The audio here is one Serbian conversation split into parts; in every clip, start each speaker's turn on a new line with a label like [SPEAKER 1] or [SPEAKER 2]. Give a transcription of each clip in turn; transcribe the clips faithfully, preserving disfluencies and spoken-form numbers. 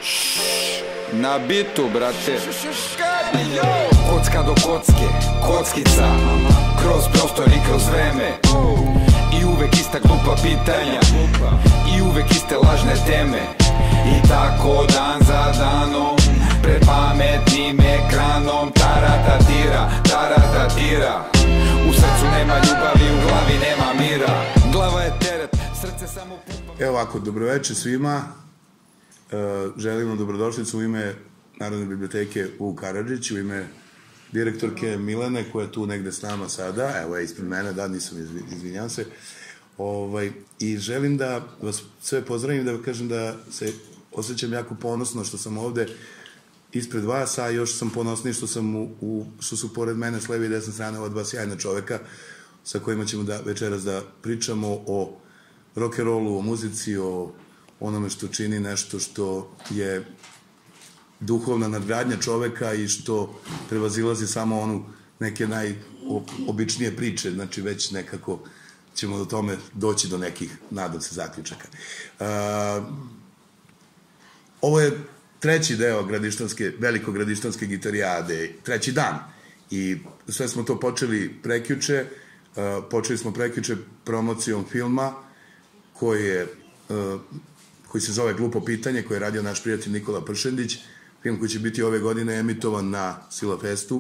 [SPEAKER 1] Na bitu, brate. Kocka do kocke, kockica, kroz prostor i kroz vreme. I uvek ista glupa pitanja, i uvek iste lažne teme. I tako dan za danom, pred pametnim ekranom. Taratatira, taratatira. U srcu nema ljubavi, u glavi nema mira. Glava je teret, srce samo pumpa.
[SPEAKER 2] Evo ovako, dobroveče svima. Želimo dobrodošlicu u ime Narodne biblioteke u Karadžić, u ime direktorke Milene, koja je tu negde s nama sada. Evo je ispred mene, da, nisam, izvinjam se. I želim da vas sve pozdravim, da kažem da se osjećam jako ponosno što sam ovde ispred vas, a još sam ponosniji što sam što su pored mene s leve i desne strane ova dva sjajna čoveka sa kojima ćemo večeras da pričamo o rock'n'rollu, o muzici, o onome što čini nešto što je duhovna nadgradnja čoveka i što prevazilazi samo onu neke najobičnije priče, znači već nekako ćemo do tome doći do nekih, nadam se, zaključaka. Ovo je treći deo gradištanske, veliko gradištanske gitarijade, treći dan. I sve smo to počeli prekjuče, počeli smo prekjuče promocijom filma koji je, koji se zove Glupo pitanje, koji je radio naš prijatelj Nikola Pršendić, film koji će biti ove godine emitovan na Silafestu.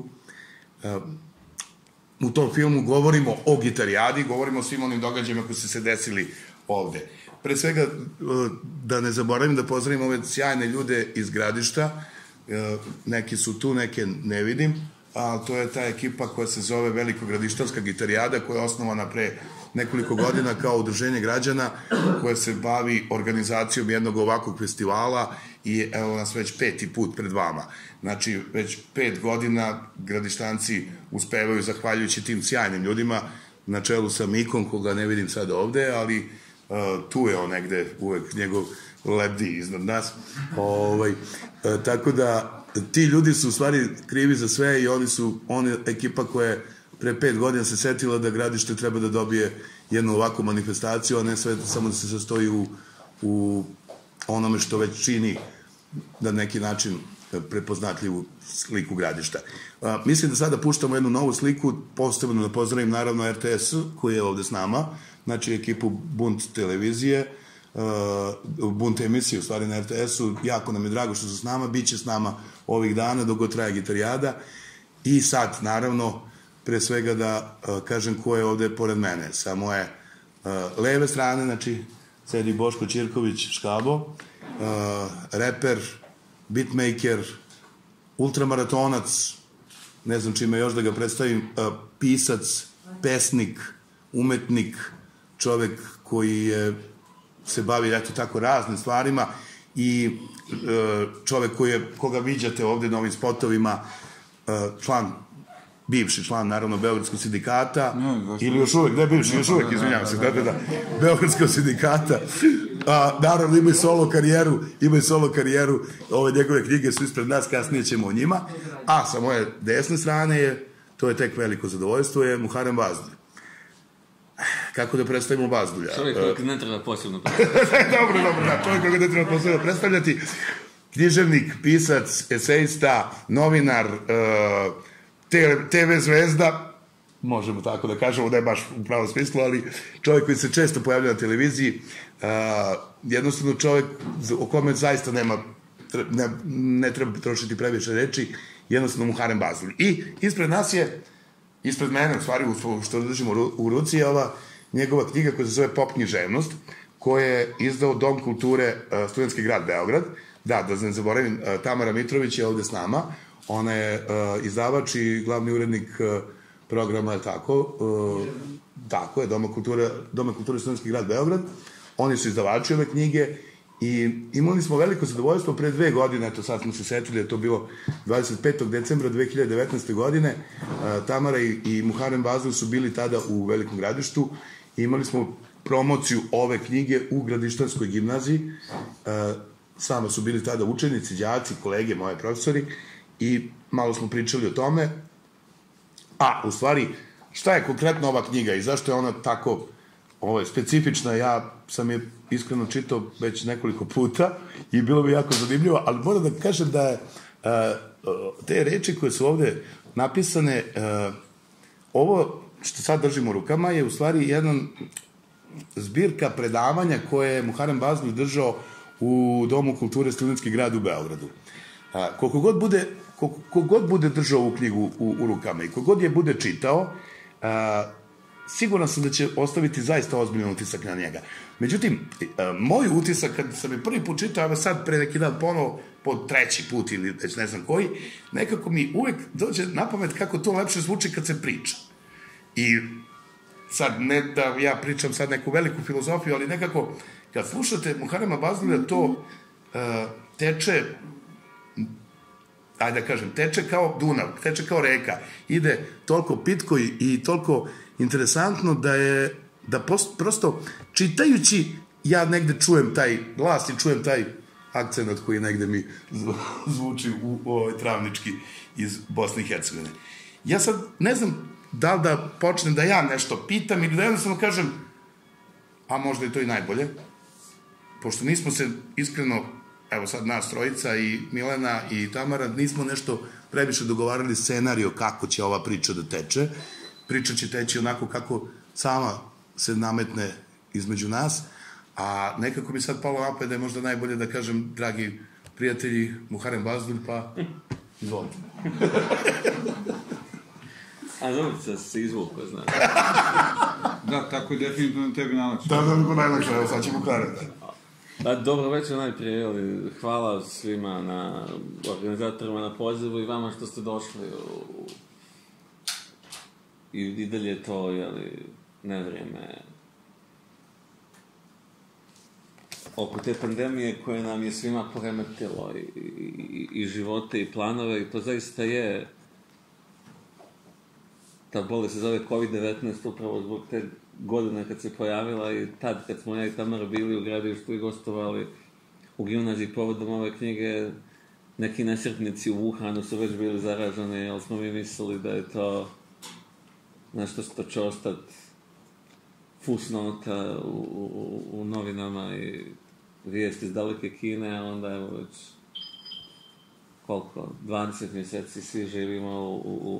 [SPEAKER 2] U tom filmu govorimo o gitarijadi, govorimo o svim onim događajima koji su se desili ovde. Pre svega, da ne zaboravim da pozdravim ove sjajne ljude iz Gradišta, neki su tu, neke ne vidim, a to je ta ekipa koja se zove Veliko gradištanska gitarijada, koja je osnovana pre nekoliko godina kao udruženje građana koje se bavi organizacijom jednog ovakvog festivala i evo nas već peti put pred vama. Znači, već pet godina Gradištanci uspevaju, zahvaljujući tim sjajnim ljudima, na čelu sa Mikom, koga ne vidim sad ovde, ali tu je on negde, uvek njegov lebdi iznad nas. Tako da, ti ljudi su u stvari krivi za sve i oni su ekipa koja je pre pet godina se setila da Gradište treba da dobije jednu ovakvu manifestaciju, a ne sve samo da se sastoji u onome što već čini na neki način prepoznatljivu sliku Gradišta. Mislim da sada puštamo jednu novu sliku, posebno da pozdravim naravno R T S koji je ovde s nama, znači ekipu Bunt televizije, Bunt emisije u stvari na R T S-u, jako nam je drago što su s nama, bit će s nama ovih dana dok god traje gitarijada i sad naravno pre svega da kažem ko je ovde pored mene. Sa moje leve strane, znači, sedi Boško Ćirković Škabo, reper, beatmaker, ultramaratonac, ne znam čime još da ga predstavim, pisac, pesnik, umetnik, čovek koji se bavi, eto tako, raznim stvarima i čovek koga viđate ovde na ovim spotovima, član bivši član, naravno, Beogradskog sindikata, ili još uvek, ne bivši, još uvek, izvinjavam se, da, da, da, Beogradskog sindikata, naravno ima i solo karijeru, ima i solo karijeru, ove njegove knjige su ispred nas, kasnije ćemo o njima, a sa moje desne strane je, to je tek veliko zadovoljstvo, je Muharem Bazdulj. Kako da predstavimo Bazdulja?
[SPEAKER 3] Čovjek kojeg ne treba posebno predstavljati.
[SPEAKER 2] Dobro, dobro, da, čovjek kojeg ne treba posebno predstavljati, književnik, pisac, esejista, novinar, te ve zvezda, možemo tako da kažemo, da je baš u pravom smislu, ali čovjek koji se često pojavlja na televiziji, jednostavno čovjek o kome zaista nema, ne treba trošiti previše reči, jednostavno Muharem Bazdulj. I ispred nas je, ispred mene, u stvari, što držimo u ruci, je ova njegova knjiga koja se zove Pop književnost, koja je izdao Dom kulture Studentski grad Beograd. Da, da ne zaboravim, Tamara Mitrović je ovde s nama. Ona je izdavač i glavni urednik programa, je tako, tako je, Doma kulture Studentski grad Beograd. Oni su izdavači ove knjige i imali smo veliko zadovoljstvo pre dve godine, eto sad smo se setili da je to bilo dvadeset petog decembra dve hiljade devetnaeste. godine. Tamara i Muharem Bazdulj su bili tada u Velikom Gradištu i imali smo promociju ove knjige u Gradištanskoj gimnaziji. S nama su bili tada učenici, đaci, kolege, moje profesori, i malo smo pričali o tome. A, u stvari, šta je konkretno ova knjiga i zašto je ona tako ovo je specifična, ja sam je iskreno čitao već nekoliko puta i bilo bi jako zanimljivo, ali moram da kažem da je te reči koje su ovde napisane, ovo što sad držimo u rukama je u stvari jedan zbirka predavanja koje je Muharrem Bazdulj držao u Domu kulture Studentski grad u Beogradu. Koliko god bude, koliko god bude držao ovu knjigu u, u rukama i koliko god je bude čitao, siguran sam da će ostaviti zaista ozbiljan utisak na njega. Međutim, moj utisak, kad sam je prvi put čitao, evo sad pre neki dan ponovo, po treći put ili već ne znam koji, nekako mi uvek dođe na pamet kako to lepše zvuči kad se priča. I sad, ne da ja pričam sad neku veliku filozofiju, ali nekako, kad slušate Muharrema Bazdulja, to uh, teče, ajde da kažem, teče kao Dunav, teče kao reka, ide toliko pitko i, i toliko interesantno da je, da post, prosto, čitajući, ja negde čujem taj glas i čujem taj akcenat koji negde mi zvuči u, u ovoj travnički iz Bosne i Hercegovine. Ja sad ne znam da li da počnem da ja nešto pitam ili da jednostavno kažem, a možda je to i najbolje, pošto nismo se iskreno, evo sad nas trojica i Milena i Tamara, nismo nešto previše dogovarali scenario kako će ova priča da teče. Priča će teći onako kako sama se nametne između nas, a nekako mi sad palo napad da je možda najbolje da kažem, dragi prijatelji, Muharrem Bazdulj, pa izvolite.
[SPEAKER 3] A dobro se se izvukao, znaš.
[SPEAKER 4] Da, tako je definitivno tebi najlakše.
[SPEAKER 2] Da, da, da, najlakše, evo sad ćemo Muharrem, da.
[SPEAKER 3] Pa, dobro večer najprije, jeli, hvala svima na organizatorima na pozivu i vama što ste došli u... i, i dalje je to, jeli, nevrijeme oko te pandemije koje nam je svima poremetilo i, i, i živote i planove i to zaista je, ta bolest se zove kovid devetnaest upravo zbog te godine kad se pojavila i tad kad smo ja i Tamara bili u gradištu i gostovali u gimnaziji povodom ove knjige, neki nesretnici u Wuhanu su već bili zaraženi, ali smo mi mislili da je to nešto što će ostati fusnota u, u, u novinama i vijesti iz daleke Kine, a onda evo već koliko, dvadeset mjeseci svi živimo u, u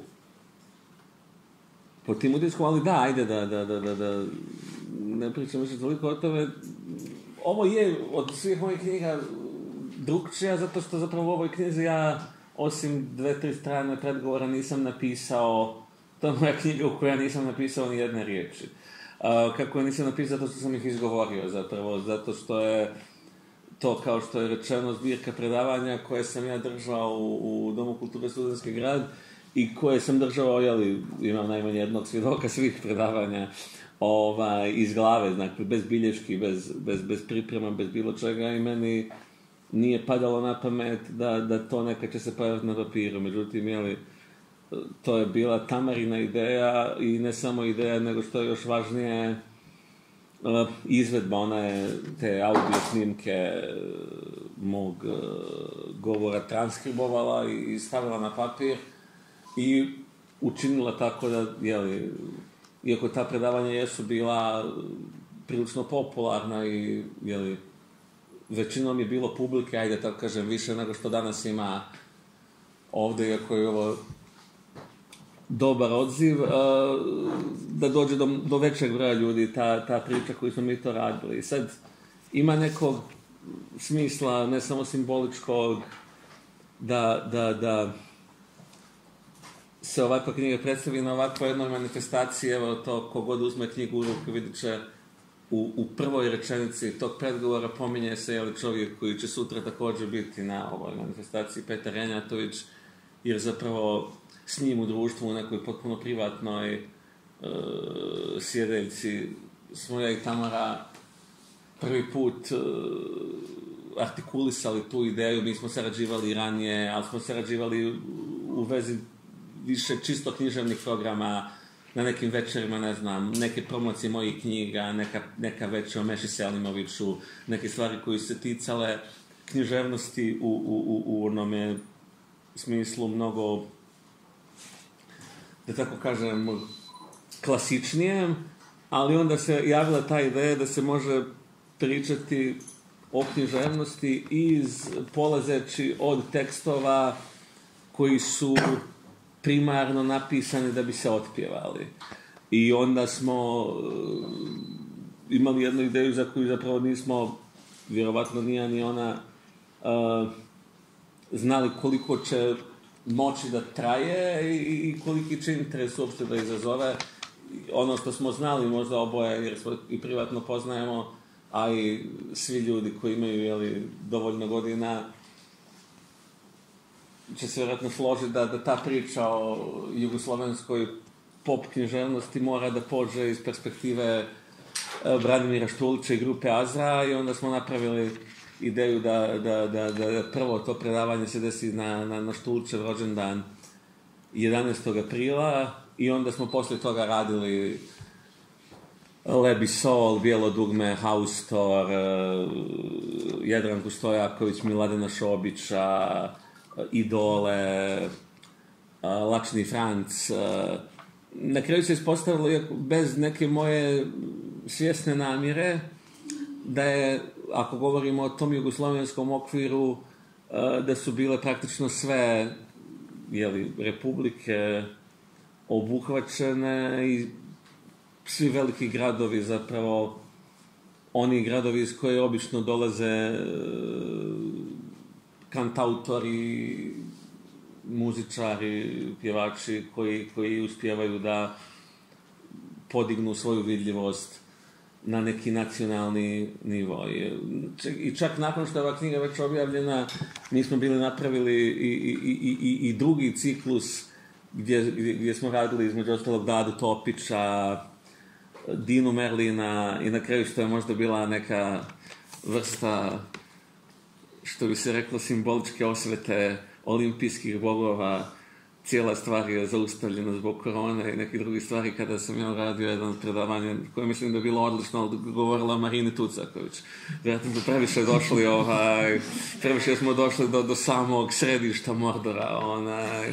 [SPEAKER 3] po tim utiskom, ali da, ajde da, da, da, da, da ne pričam više toliko o tome. Ovo je od svih mojih knjiga drugčija, zato što zapravo u ovoj knjizi ja, osim dve, tri strane predgovora, nisam napisao, to je moja knjiga u kojoj ja nisam napisao ni jedne riječi. Uh, kako je nisam napisao, zato što sam ih izgovorio zapravo, zato što je to, kao što je rečeno, zbirka predavanja koje sam ja držao u, u Domu kulture Studentski grad i koje sam držao, jeli, imam najmanje jednog svjedoka svih predavanja ovaj, iz glave, znači, bez bilješki, bez, bez, bez priprema, bez bilo čega i meni nije padalo na pamet da, da to nekad će se pojaviti na papiru, međutim, jeli, to je bila Tamarina ideja i ne samo ideja, nego što je još važnije izvedba, ona je te audio snimke mog govora transkribovala i stavila na papir i učinila tako da, jeli, iako ta predavanja jesu bila prilično popularna i, jeli, većinom je bilo publike, ajde tako kažem, više nego što danas ima ovdje, iako je ovo dobar odziv, da dođe do, do većeg broja ljudi ta, ta priča koju smo mi to radili. I sad ima nekog smisla, ne samo simboličkog, da, da, da se ovakva knjiga predstavi na ovakvoj jednoj manifestaciji. Evo to, kogod uzme knjigu u ruku, vidit će u, u prvoj rečenici tog predgovora pominje se, jeli, čovjek koji će sutra također biti na ovoj manifestaciji, Petar Renjatović, jer zapravo s njim u društvu u nekoj potpuno privatnoj e, sjedeljci smo ja i Tamara prvi put e, artikulisali tu ideju. Mi smo sarađivali ranije, ali smo sarađivali u, u vezi više čisto književnih programa, na nekim večerima, ne znam, neke promocije mojih knjiga, neka, neka večer o Meši Selimoviću, neke stvari koje se ticale književnosti u, u, u, u onome smislu mnogo, da tako kažem, klasičnijem, ali onda se javila ta ideja da se može pričati o književnosti iz polazeći od tekstova koji su primarno napisani da bi se otpjevali. I onda smo uh, imali jednu ideju za koju zapravo nismo, vjerovatno nije ni ona, uh, znali koliko će moći da traje i, i koliki će interes uopšte da izazove. Ono što smo znali možda oboje, jer smo i privatno poznajemo, a i svi ljudi koji imaju, jeli, dovoljno godina, će se vjerojatno složiti da, da ta priča o jugoslovenskoj pop književnosti mora da pođe iz perspektive Branimira Štulića i grupe Azra, i onda smo napravili ideju da, da, da, da prvo to predavanje se desi na, na, na Štulićev rođendan jedanaestog aprila, i onda smo posle toga radili Lebi Sol, Bijelo dugme, Haustor, Jadranku Stojaković, Miladena Šobića, Idole, Lačni Franc. Na kraju se ispostavilo, bez neke moje svjesne namjere, da je, ako govorimo o tom jugoslovenskom okviru, da su bile praktično sve, jeli, republike obuhvaćene i svi veliki gradovi, zapravo oni gradovi iz koje obično dolaze kantautori, muzičari, pjevači koji, koji uspijevaju da podignu svoju vidljivost na neki nacionalni nivo. I čak nakon što je ova knjiga već objavljena, mi smo bili napravili i, i, i, i, i drugi ciklus gdje, gdje smo radili između ostalog Dadu Topića, Dinu Merlina, i na kraju što je možda bila neka vrsta, što bi se reklo, simboličke osvete olimpijskih bogova. Cijela stvar je zaustavljena zbog korone i nekih drugih stvari. Kada sam ja radio jedan predavanje koje mislim da je bilo odlično, ali govorila Marini Tucaković. Vjerojatno smo previše došli, ovaj, previše smo došli do, do samog središta Mordora. Onaj.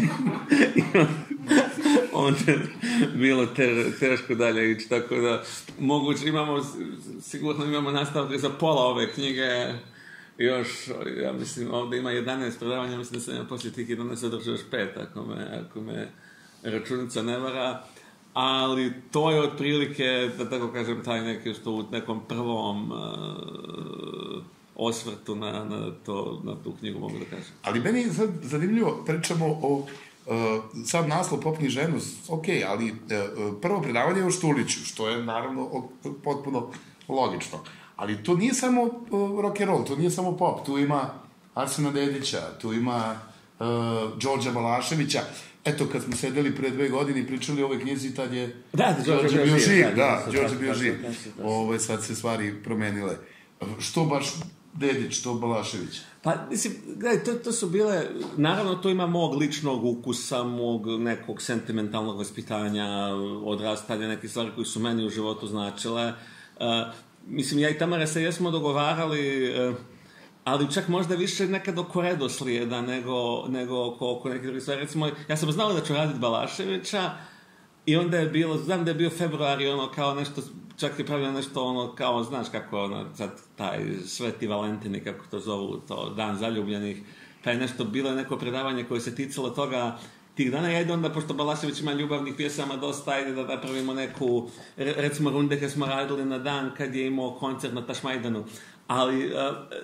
[SPEAKER 3] Onda je bilo te, teško dalje ići, tako da moguće imamo, sigurno imamo nastavke za pola ove knjige. Još, ja mislim, ovdje ima jedanaest predavanja, mislim da sam ja poslije tih jedanaest održao još pet, ako me, ako me računica ne vara. Ali to je otprilike, da tako kažem, taj neki što u nekom prvom uh, osvrtu na, na, to, na tu knjigu mogu da kažem.
[SPEAKER 2] Ali meni je zanimljivo, pričamo o uh, sam naslov pop književnost, ok, ali uh, prvo predavanje je o Štuliću, što je naravno potpuno logično. Ali to nije samo uh, rock and roll, to nije samo pop, tu ima Arsena Dedića, tu ima uh, Đorđa Balaševića. Eto, kad smo sedeli pre dve godine i pričali o ovoj knjizi, tad je
[SPEAKER 3] da,
[SPEAKER 2] Đorđe bio živ. Da, Đorđe bio živ. Ove, sad se stvari promenile. Što baš Dedić, što Balašević?
[SPEAKER 3] Pa, mislim, gledaj, to, to su bile, naravno, to ima mog ličnog ukusa, mog nekog sentimentalnog vaspitanja, odrastanja, neke stvari koje su meni u životu značile. Uh, Mislim, ja i Tamara se jesmo dogovarali, ali čak možda više nekad oko redoslijeda nego, nego oko, oko nekih drugih stvari. Recimo, ja sam znao da ću raditi Balaševića i onda je bilo, znam da je bio februar i ono kao nešto, čak je pravilo nešto ono kao, znaš kako ono, sad taj Sveti Valentini, kako to zovu, to dan zaljubljenih, pa je nešto, bilo je neko predavanje koje se ticalo toga tih dana. Ajde onda, pošto Balašević ima ljubavnih pjesama dosta, ajde da napravimo neku, recimo runde kad smo radili na dan kad je imao koncert na Tašmajdanu. Ali uh,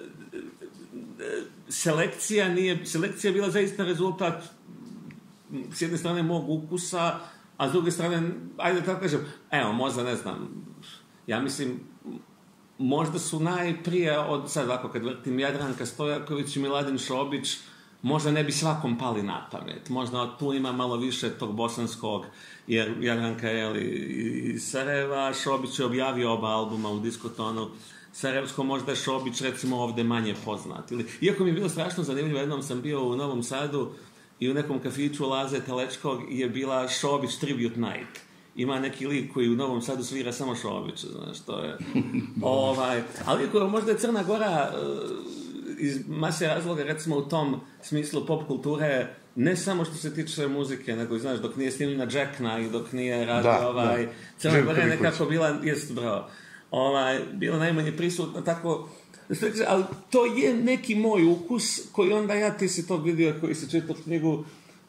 [SPEAKER 3] selekcija nije, selekcija je bila zaista rezultat s jedne strane mog ukusa, a s druge strane, ajde da tako kažem, evo, možda ne znam, ja mislim, možda su najprije od, sad ovako kad vrtim, Jadranka Stojaković i Miladin Šobić, možda ne bi svakom pali na pamet. Možda tu ima malo više tog bosanskog, jer Jadranka je iz Sarajeva, Šobić je objavio oba albuma u Diskotonu. Sarajevsko možda je Šobić, recimo, ovde manje poznat. Ili, iako mi je bilo strašno zanimljivo, jednom sam bio u Novom Sadu i u nekom kafiću Laze Telečkog je bila Šobić Tribute Night. Ima neki lik koji u Novom Sadu svira samo Šobić, znaš, to je... ovaj, ali iako možda je Crna Gora... iz mase razloga, recimo u tom smislu pop kulture ne samo što se tiče muzike, nego, znaš, dok nije snimljena Jackna i dok nije radio
[SPEAKER 2] Da,
[SPEAKER 3] ovaj...
[SPEAKER 2] da.
[SPEAKER 3] Crna
[SPEAKER 2] Željko
[SPEAKER 3] Gora je
[SPEAKER 2] Mikulić.
[SPEAKER 3] nekako bila, jest, bravo, ovaj, bila najmanje prisutna, tako... Ali to je neki moj ukus koji onda ja, ti si to vidio koji si čitao knjigu, uh,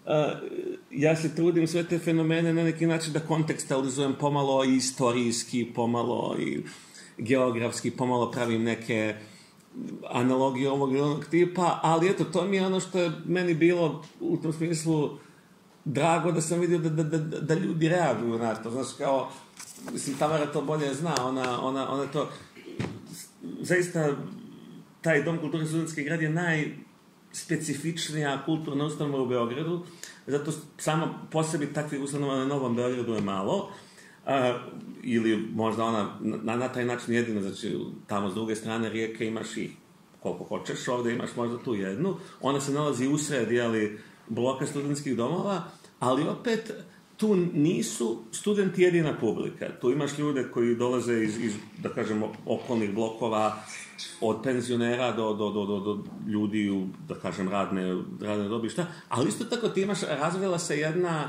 [SPEAKER 3] ja se trudim sve te fenomene na neki način da kontekstualizujem pomalo i istorijski, pomalo i geografski, pomalo pravim neke analogije ovog ili onog tipa, ali eto, to mi je ono što je meni bilo u tom smislu drago da sam vidio da, da, da, da ljudi reaguju na to, znaš, kao, mislim, Tamara to bolje zna, ona, ona, ona to, zaista, taj Dom kulture Studentski grad je najspecifičnija kulturna ustanova u Beogradu, zato samo po sebi takvih ustanova na Novom Beogradu je malo, a, ili možda ona na, na taj način jedina, znači tamo s druge strane rijeke imaš ih koliko hoćeš, ovdje imaš možda tu jednu, ona se nalazi usred, jeli, bloka studentskih domova, ali opet tu nisu studenti jedina publika. Tu imaš ljude koji dolaze iz, iz da kažemo, okolnih blokova, od penzionera do, do, do, do, do ljudi u, da kažem, radne, radne dobi, šta. Ali isto tako ti imaš, razvila se jedna,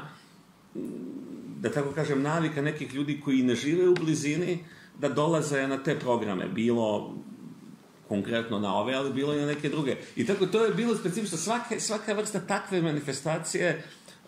[SPEAKER 3] da tako kažem, navika nekih ljudi koji ne žive u blizini, da dolaze na te programe. Bilo konkretno na ove, ali bilo i na neke druge. I tako to je bilo specifično. Svaka, svaka vrsta takve manifestacije,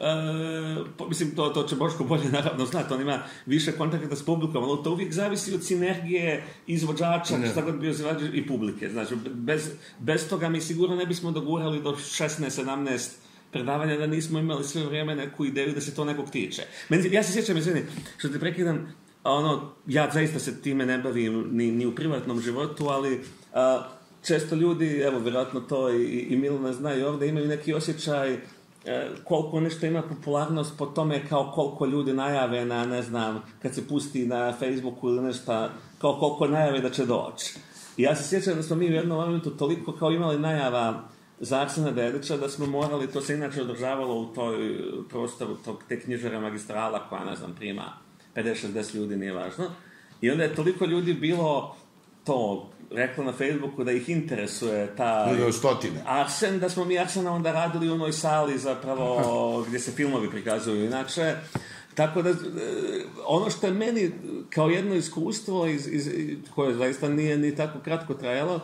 [SPEAKER 3] Uh, mislim, to, to će Boško bolje naravno znati, on ima više kontakta s publikom, ali to uvijek zavisi od sinergije izvođača, šta god bio izvođač i publike. Znači, bez, bez toga mi sigurno ne bismo dogurali do šesnaest sedamnaest predavanja da nismo imali sve vrijeme neku ideju da se to nekog tiče. Meni, ja se sjećam, izvini, što te prekidam, ono, ja zaista se time ne bavim ni, ni u privatnom životu, ali uh, često ljudi, evo, vjerojatno to i, i Milana znaju ovdje, imaju neki osjećaj koliko nešto ima popularnost po tome kao koliko ljudi najave na, ne znam, kad se pusti na Facebooku ili nešto, kao koliko najave da će doći. I ja se sjećam da smo mi u jednom momentu toliko kao imali najava za Arsena Dedića da smo morali, to se inače održavalo u toj prostoru tog, te knjižare magistrala koja, ne znam, prima pedeset šezdeset ljudi, nije važno. I onda je toliko ljudi bilo to rekla na Facebooku da ih interesuje ta
[SPEAKER 2] stotine.
[SPEAKER 3] Arsen, da smo mi Arsena onda radili u onoj sali zapravo gdje se filmovi prikazuju inače. Tako da, ono što je meni kao jedno iskustvo iz, iz, koje zaista nije ni tako kratko trajalo,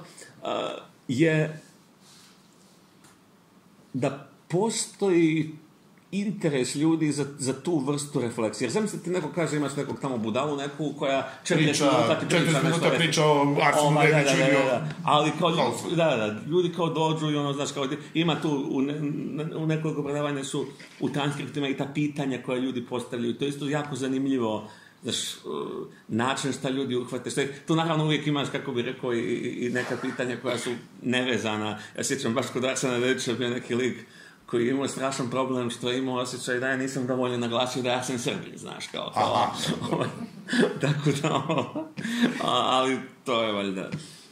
[SPEAKER 3] je da postoji interes ljudi za, za tu vrstu refleksije. Jer znam se ti neko kaže, imaš nekog tamo budalu, neku koja četrdeset minuta ti priča,
[SPEAKER 2] minuta priča o Arsenu Dediću
[SPEAKER 3] da, da, da, da. Ali kao ljudi, da, da, ljudi kao dođu i ono, znaš, kao ima tu u, ne, u nekoliko predavanja su u transkriptima i ta pitanja koja ljudi postavljaju. To je isto jako zanimljivo, znaš, način šta ljudi uhvate. Što je, tu naravno uvijek imaš, kako bi rekao, i, i neka pitanja koja su nevezana. Ja sjećam baš kod Arsena Dedića bio neki lik koji je imao strašan problem što je imao osjećaj da ja nisam dovoljno naglasio da ja sam Srbin, znaš, kao to. Tako da, ali to je valjda.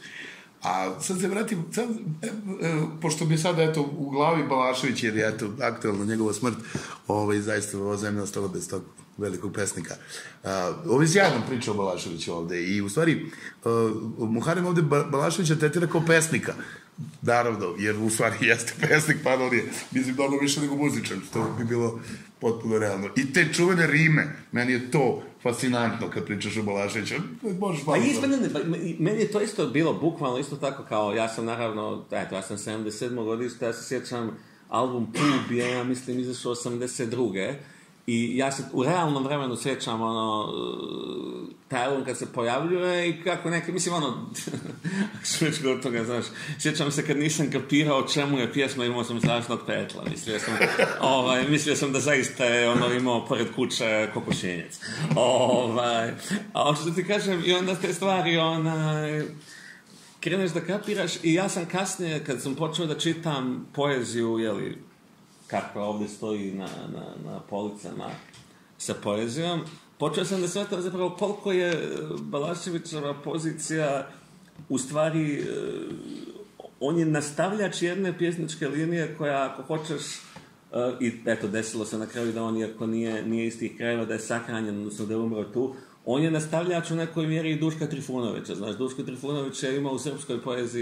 [SPEAKER 2] A sad se vratim, sad, e, e, pošto mi sada, eto, u glavi Balašević, jer je, eto, aktualno njegova smrt, ovaj, zaista ova zemlja ostala bez tog velikog pesnika. Uh, ovo je sjajna priča o Balaševiću ovde i, u stvari, uh, Muharrem ovde Balaševića tretira kao pesnika. Naravno, jer u stvari jeste pesnik, pa on je, mislim, mnogo više nego muzičan, što bi bilo potpuno realno. I te čuvene rime, meni je to fascinantno kad pričaš o Balaševiću. Možeš malo...
[SPEAKER 3] Pa izmene, meni je to isto bilo bukvalno isto tako kao, ja sam naravno, eto, ja sam sedamdeset sedmog godišta, ja se sjećam album Pub je, ja mislim, izašao osamdeset druge I ja se u realnom vremenu sjećam, ono, taj album kad se pojavljuje i kako neke, mislim, ono, što već god toga, znaš, sjećam se kad nisam kapirao čemu je pjesma, imao sam strašnog petla, mislio sam, ovaj, mislio sam da zaista je, ono, imao pored kuće kokošinjec. Ovaj, a ono što ti kažem, i onda te stvari, onaj, kreneš da kapiraš i ja sam kasnije, kad sam počeo da čitam poeziju, jeli, kako ovdje stoji na, na, na policama sa poezijom, počeo sam da shvatam zapravo koliko je Balaševićeva pozicija u stvari, on je nastavljač jedne pjesničke linije koja, ako hoćeš, i eto, desilo se na kraju da on, iako nije, nije iz tih krajeva, da je sahranjen, odnosno da je umro tu, on je nastavljač u nekoj mjeri i Duška Trifunovića. Znaš, Duško Trifunović je imao u srpskoj poeziji tu vrstu čovjeka koji je,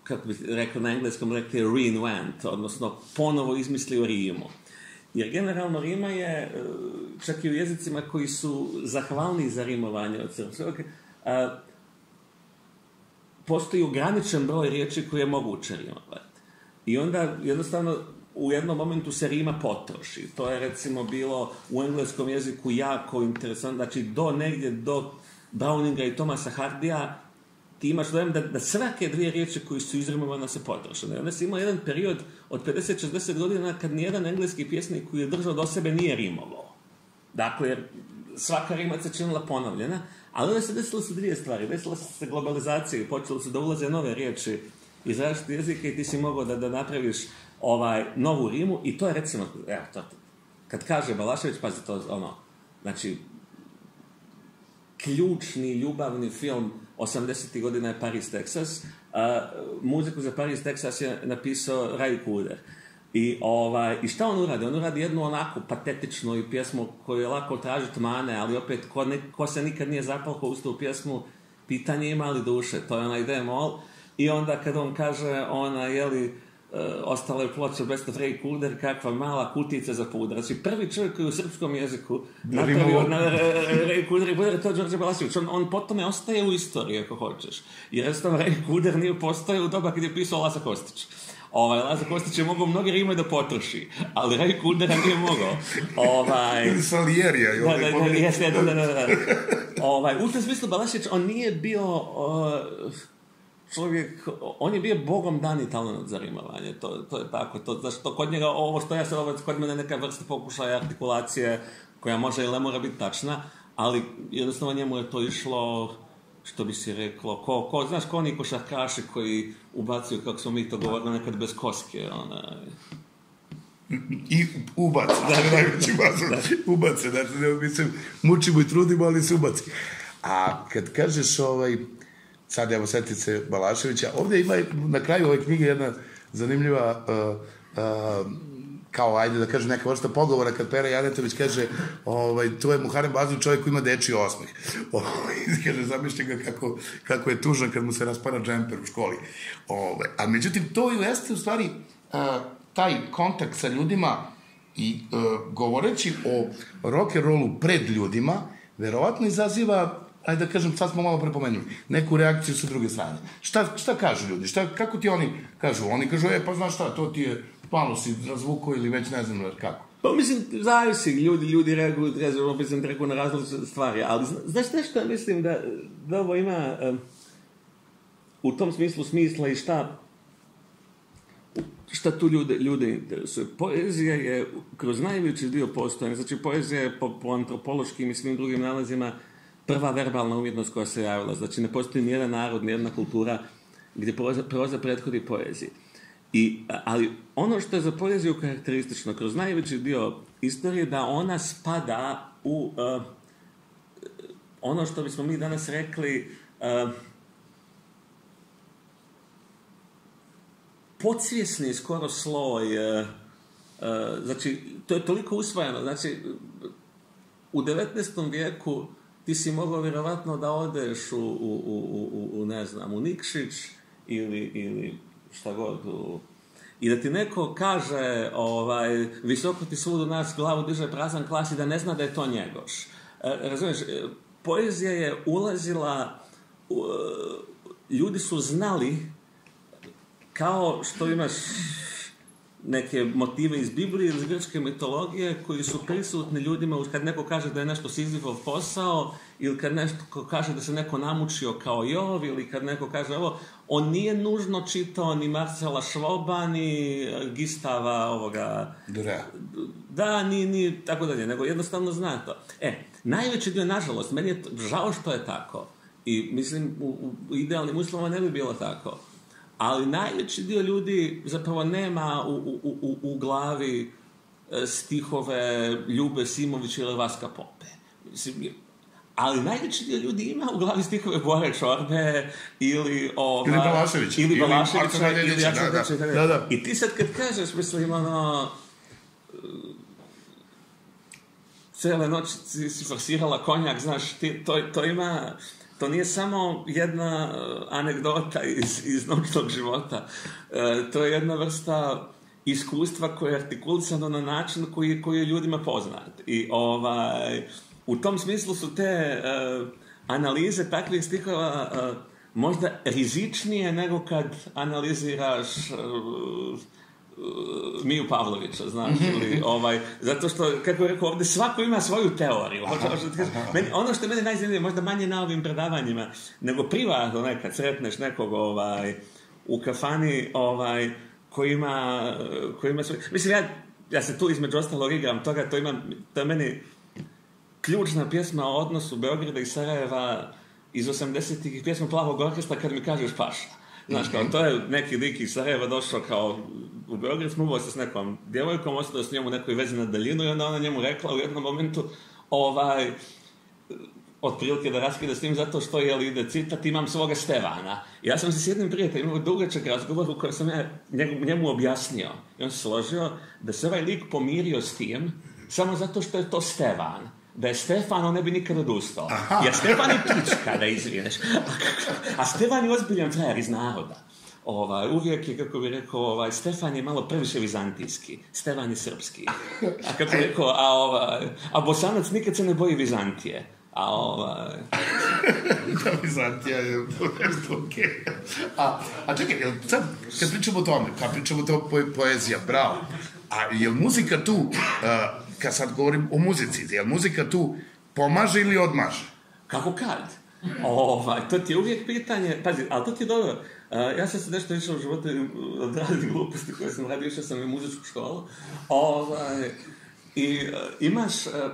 [SPEAKER 3] kako bi rekao na engleskom, rekli reinvent, odnosno ponovo izmislio rimu. Jer generalno rima je, čak i u jezicima koji su zahvalni za rimovanje od srpskog, postoji ograničen broj riječi koje je moguće rimovati. I onda jednostavno u jednom momentu se rima potroši. To je recimo bilo u engleskom jeziku jako interesantno, znači do negdje, do Browninga i Thomasa Hardija, ti imaš dojem da, da svake dvije riječi koji su izrimovane se potrošene. Onda si imao jedan period od pedeset do šezdeset godina kad nijedan engleski pjesnik koji je držao do sebe nije rimovao. Dakle, svaka rima se činila ponovljena, ali onda se desilo su dvije stvari. Desila se globalizacija i počelo su da ulaze nove riječi iz različitih jezika i ti si mogao da, da napraviš ovaj, novu rimu i to je recimo, evo, to, kad kaže Balašević, pazi to, ono, znači, ključni ljubavni film osamdesetih godina je Paris, Texas. A, muziku za Paris, Texas je napisao Ray Cooder. I, ovaj, I šta on uradi? On uradi jednu onako patetičnu pjesmu koju je lako tražiti mane, ali opet ko, ne, ko se nikad nije zapalko uz tu pjesmu, pitanje ima li duše, to je onaj D-moll. I onda kad on kaže, ona, jeli, uh, ostala je ploča Best of Ray Cooder, kakva mala kutica za puder. Znači, prvi čovjek koji u srpskom jeziku napravio na Ray Cooder i puder je to Đorđe Balašević. On, on potome ostaje u istoriji, ako hoćeš. Jer jednostavno Ray Cooder nije postojao u doba kad je pisao Laza Kostić. Ovaj, Laza Kostić je mogao mnoge rime da potroši, ali Ray Coodera nije mogao. Ovaj...
[SPEAKER 2] Ili Salijerija.
[SPEAKER 3] Da, da, da, jeste, da, da, da. Ovaj, u tom smislu Balašević, on nije bio uh, čovjek, on je bio bogom dani talent za rimovanje, to, to je tako. To, znači, to kod njega, ovo što ja se ovo, kod mene neka vrsta pokušaja artikulacije, koja može ili ne mora biti tačna, ali jednostavno njemu je to išlo, što bi si reklo, ko, ko, znaš, ko oni košarkaši koji ubacuju, kako smo mi to govorili, nekad bez koske, ona...
[SPEAKER 2] I ubaci, da, da, najveći bazor, ubaci, znači, ne, mislim, mučimo i trudimo, ali se ubaci. A kad kažeš, ovaj, sad evo sjetit se Balaševića, ovdje ima na kraju ove knjige jedna zanimljiva, uh, uh, kao, ajde da kažem, neka vrsta pogovora kad Pera Janetović kaže, ovaj, to je Muharem Bazić, čovjek koji ima dečiji osmeh. Ovaj, kaže, zamišlja ga kako, kako je tužan kad mu se raspara džemper u školi. Ovaj, a međutim, to jeste u stvari uh, taj kontakt sa ljudima i uh, govoreći o rock'n'rollu pred ljudima, verovatno izaziva, ajde da kažem, sad smo malo prepomenuli, neku reakciju sa druge strane. Šta, šta kažu ljudi? Šta, kako ti oni kažu? Oni kažu, e, pa znaš šta, to ti je malo si razvuko ili već ne znam kako.
[SPEAKER 3] Pa mislim, zavisi, ljudi, ljudi reaguju, reaguju na različite stvari, ali znaš nešto, mislim da, da ovo ima um, u tom smislu smisla i šta šta tu ljude, ljude interesuje. Poezija je kroz najveći dio postojanja, znači poezija je po, po antropološkim i svim drugim nalazima prva verbalna umjetnost koja se javila. Znači ne postoji nijedan narod, nijedna kultura gdje proza, proza prethodi poeziji. I, ali ono što je za poeziju karakteristično kroz najveći dio istorije da ona spada u uh, ono što bismo mi danas rekli uh, podsvjesni skoro sloj uh, uh, znači to je toliko usvojeno, znači u devetnaestom vijeku ti si mogao vjerovatno da odeš u, u, u, u, u ne znam, u Nikšić ili, ili šta god u... i da ti neko kaže ovaj, visoko ti svud u nas glavu diže prazan klas i da ne zna da je to njegoš. E, razumiješ, poezija je ulazila, u, ljudi su znali kao što imaš neke motive iz Biblije ili iz grčke mitologije koji su prisutni ljudima kad neko kaže da je nešto Sizifov posao ili kad neko kaže da se neko namučio kao Jov ili kad neko kaže ovo, on nije nužno čitao ni Marcela Švoba ni Gistava ovoga...
[SPEAKER 2] Durea.
[SPEAKER 3] Da, ni, ni tako dalje, nego jednostavno zna to. E, najveći dio, nažalost, meni je žao što je tako i mislim u, u idealnim uslovima ne bi bilo tako. Ali najveći dio ljudi zapravo nema u, u, u, u glavi stihove Ljube Simović ili Vaska Pope. Mislim, ali najveći dio ljudi ima u glavi stihove Bore Čorbe ili ova...
[SPEAKER 2] Ili Balašević.
[SPEAKER 3] Ili Balašević. Ili, ili
[SPEAKER 2] da, da, da, da.
[SPEAKER 3] I ti sad kad kažeš, mislim, ono... Cijele noći si forsirala konjak, znaš, ti, to, to ima... to nije samo jedna anegdota iz, iz noćnog života. E, to je jedna vrsta iskustva koje je artikulisano na način koji, koji je ljudima poznat. I ovaj, u tom smislu su te uh, analize takvih stihova uh, možda rizičnije nego kad analiziraš uh, uh, Miju Pavlovića, znaš, ili ovaj, zato što, kako je rekao ovdje, svako ima svoju teoriju. Meni, ono što je meni najzanimljivije, možda manje na ovim predavanjima, nego privatno nekad sretneš nekog ovaj, u kafani, ovaj, koji ima, koji ima svoj... Mislim, ja, ja se tu između ostalog igram toga, to ima, to je meni ključna pjesma o odnosu Beograda i Sarajeva iz osamdesetih, pjesma Plavog orkestra, kad mi kažeš Paša. Znaš, kao, to je neki lik iz Sarajeva došao kao u Beograd, smuvao se s nekom djevojkom, ostao s njemu u nekoj vezi na daljinu i onda ona njemu rekla u jednom momentu, ovaj, otprilike da raskida s njim zato što je li ide citat, imam svoga Stevana. Ja sam se s jednim prijateljem imao dugačak razgovor u kojem sam ja njemu, njemu objasnio i on se složio da se ovaj lik pomirio s tim samo zato što je to Stevan. Da je Stefan, on ne bi nikad odustao. Jer Stefan je pička, da izvineš. A Stefan je ozbiljan frajer iz naroda. Ovaj, uvijek je, kako bi rekao, ovaj, Stefan je malo previše vizantijski, Stefan je srpski. A kako bi rekao, a, ovaj, a Bosanac nikad se ne boji Vizantije. A ovaj...
[SPEAKER 2] da, Vizantija je nešto okej. A, a čekaj, sad, kad pričamo o tome, kad pričamo o tome po, poezija, bravo. A je li muzika tu, uh, kad sad govorim o muzici, je li muzika tu pomaže ili odmaže?
[SPEAKER 3] Kako kad? Ovaj, to ti je uvijek pitanje, pazi, ali to ti je dobro. Uh, ja sam se nešto više u životu odradio gluposti koje sam radio, išao sam i muzičku školu. Ovaj, I uh, imaš...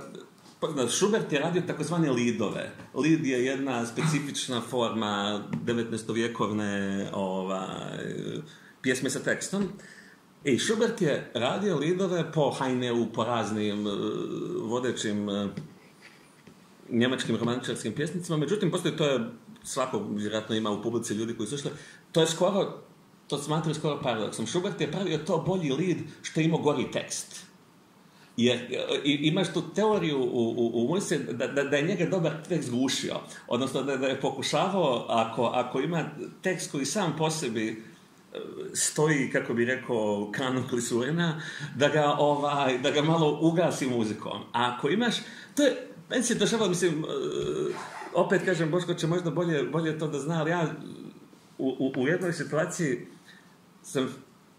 [SPEAKER 3] Uh, Schubert je radio takozvane lidove. Lid je jedna specifična forma devetnaestovjekovne ovaj, pjesme sa tekstom. I Schubert je radio lidove po Heineu, po raznim uh, vodećim uh, njemačkim romantičarskim pjesnicima. Međutim, postoji, to je, svako vjerojatno ima u publici ljudi koji su išli, to je skoro, to smatraju skoro paradoksom. Schubert je pravio to bolji lid što je imao gori tekst. Jer i, imaš tu teoriju u, u, u muzici da, da, da je njega dobar tekst gušio. Odnosno da, da je pokušavao, ako, ako ima tekst koji sam po sebi stoji, kako bi rekao, kanon klisurina, da ga, ovaj, da ga malo ugasi muzikom. A ako imaš, to je, meni se dešavalo, mislim, opet kažem, Boško će možda bolje, bolje to da zna, ali ja u, u, u jednoj situaciji sam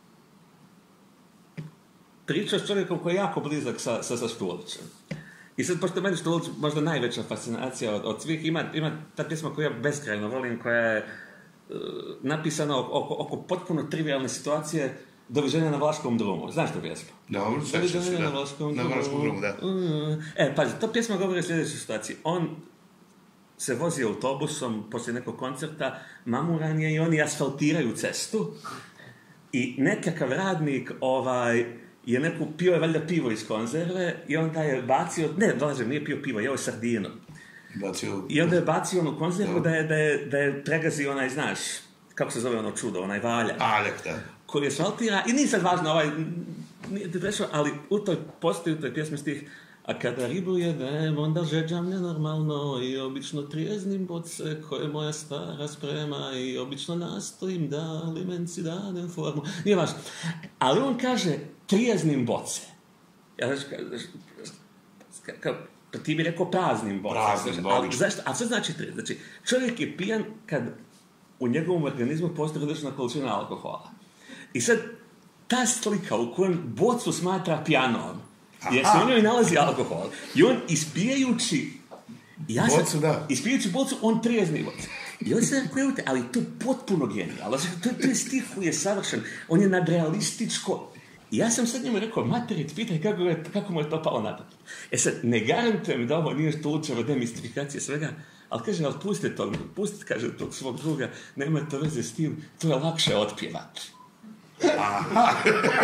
[SPEAKER 3] pričao s čovjekom koji je jako blizak sa, sa, sa Štulićem. I sad, pošto meni Štulić možda najveća fascinacija od, od svih, ima, ima ta pjesma koju ja beskrajno volim, koja je uh, napisana oko, oko potpuno trivialne situacije, Doviđenja na Vlaškom drumu. Znaš tu pjesmu?
[SPEAKER 2] Dobro, sećam se, da.
[SPEAKER 3] Na Vlaškom
[SPEAKER 2] na Vlaškom drumu, da.
[SPEAKER 3] Uh, e, pazi, ta pjesma govori o sljedećoj situaciji. On se vozi autobusom poslije nekog koncerta, mamuran je i oni asfaltiraju cestu i nekakav radnik ovaj, je neku, pio je valjda pivo iz konzerve i onda je bacio, ne, dolažem, nije pio pivo, jeo je sardinu.
[SPEAKER 2] Bacio...
[SPEAKER 3] I onda je bacio onu konzervu da je, da je, da je pregazio onaj, znaš, kako se zove ono čudo, onaj valjak.
[SPEAKER 2] Aljak, da.
[SPEAKER 3] Koji je asfaltira, i nije sad važno, ovaj, nije ti prešao, ali u toj postoji, u toj pjesmi stih, a kada ribu jedem, onda žeđam nenormalno i obično trijeznim boce koje moja stara sprema i obično nastojim da limenci dadem formu. Nije važno. Ali on kaže trijeznim boce. Ja znaš, kao, pa ti bi rekao praznim boce.
[SPEAKER 2] Praznim,
[SPEAKER 3] ali, zašto? A što znači trijez? Znači, čovjek je pijan kad u njegovom organizmu postoji odlična količina alkohola. I sad, ta slika u kojem bocu smatra pijanom, jer se u njoj nalazi alkohol. I on ispijajući... Ja sam,
[SPEAKER 2] bocu, da.
[SPEAKER 3] Ispijajući bocu, on trijezni bocu. I on se rekao, ali to je potpuno genijalno. To, to je stih koji je savršen. On je nadrealističko. I ja sam sad njemu rekao, materit, pitaj kako, je, kako mu je to palo na pamet. E sad, ne garantujem da ovo nije Štulićeva demistifikacija svega, ali kaže, ali pustite tog, pustite, kaže, tog svog druga, nema to veze s tim, to je lakše otpjevati. Aha.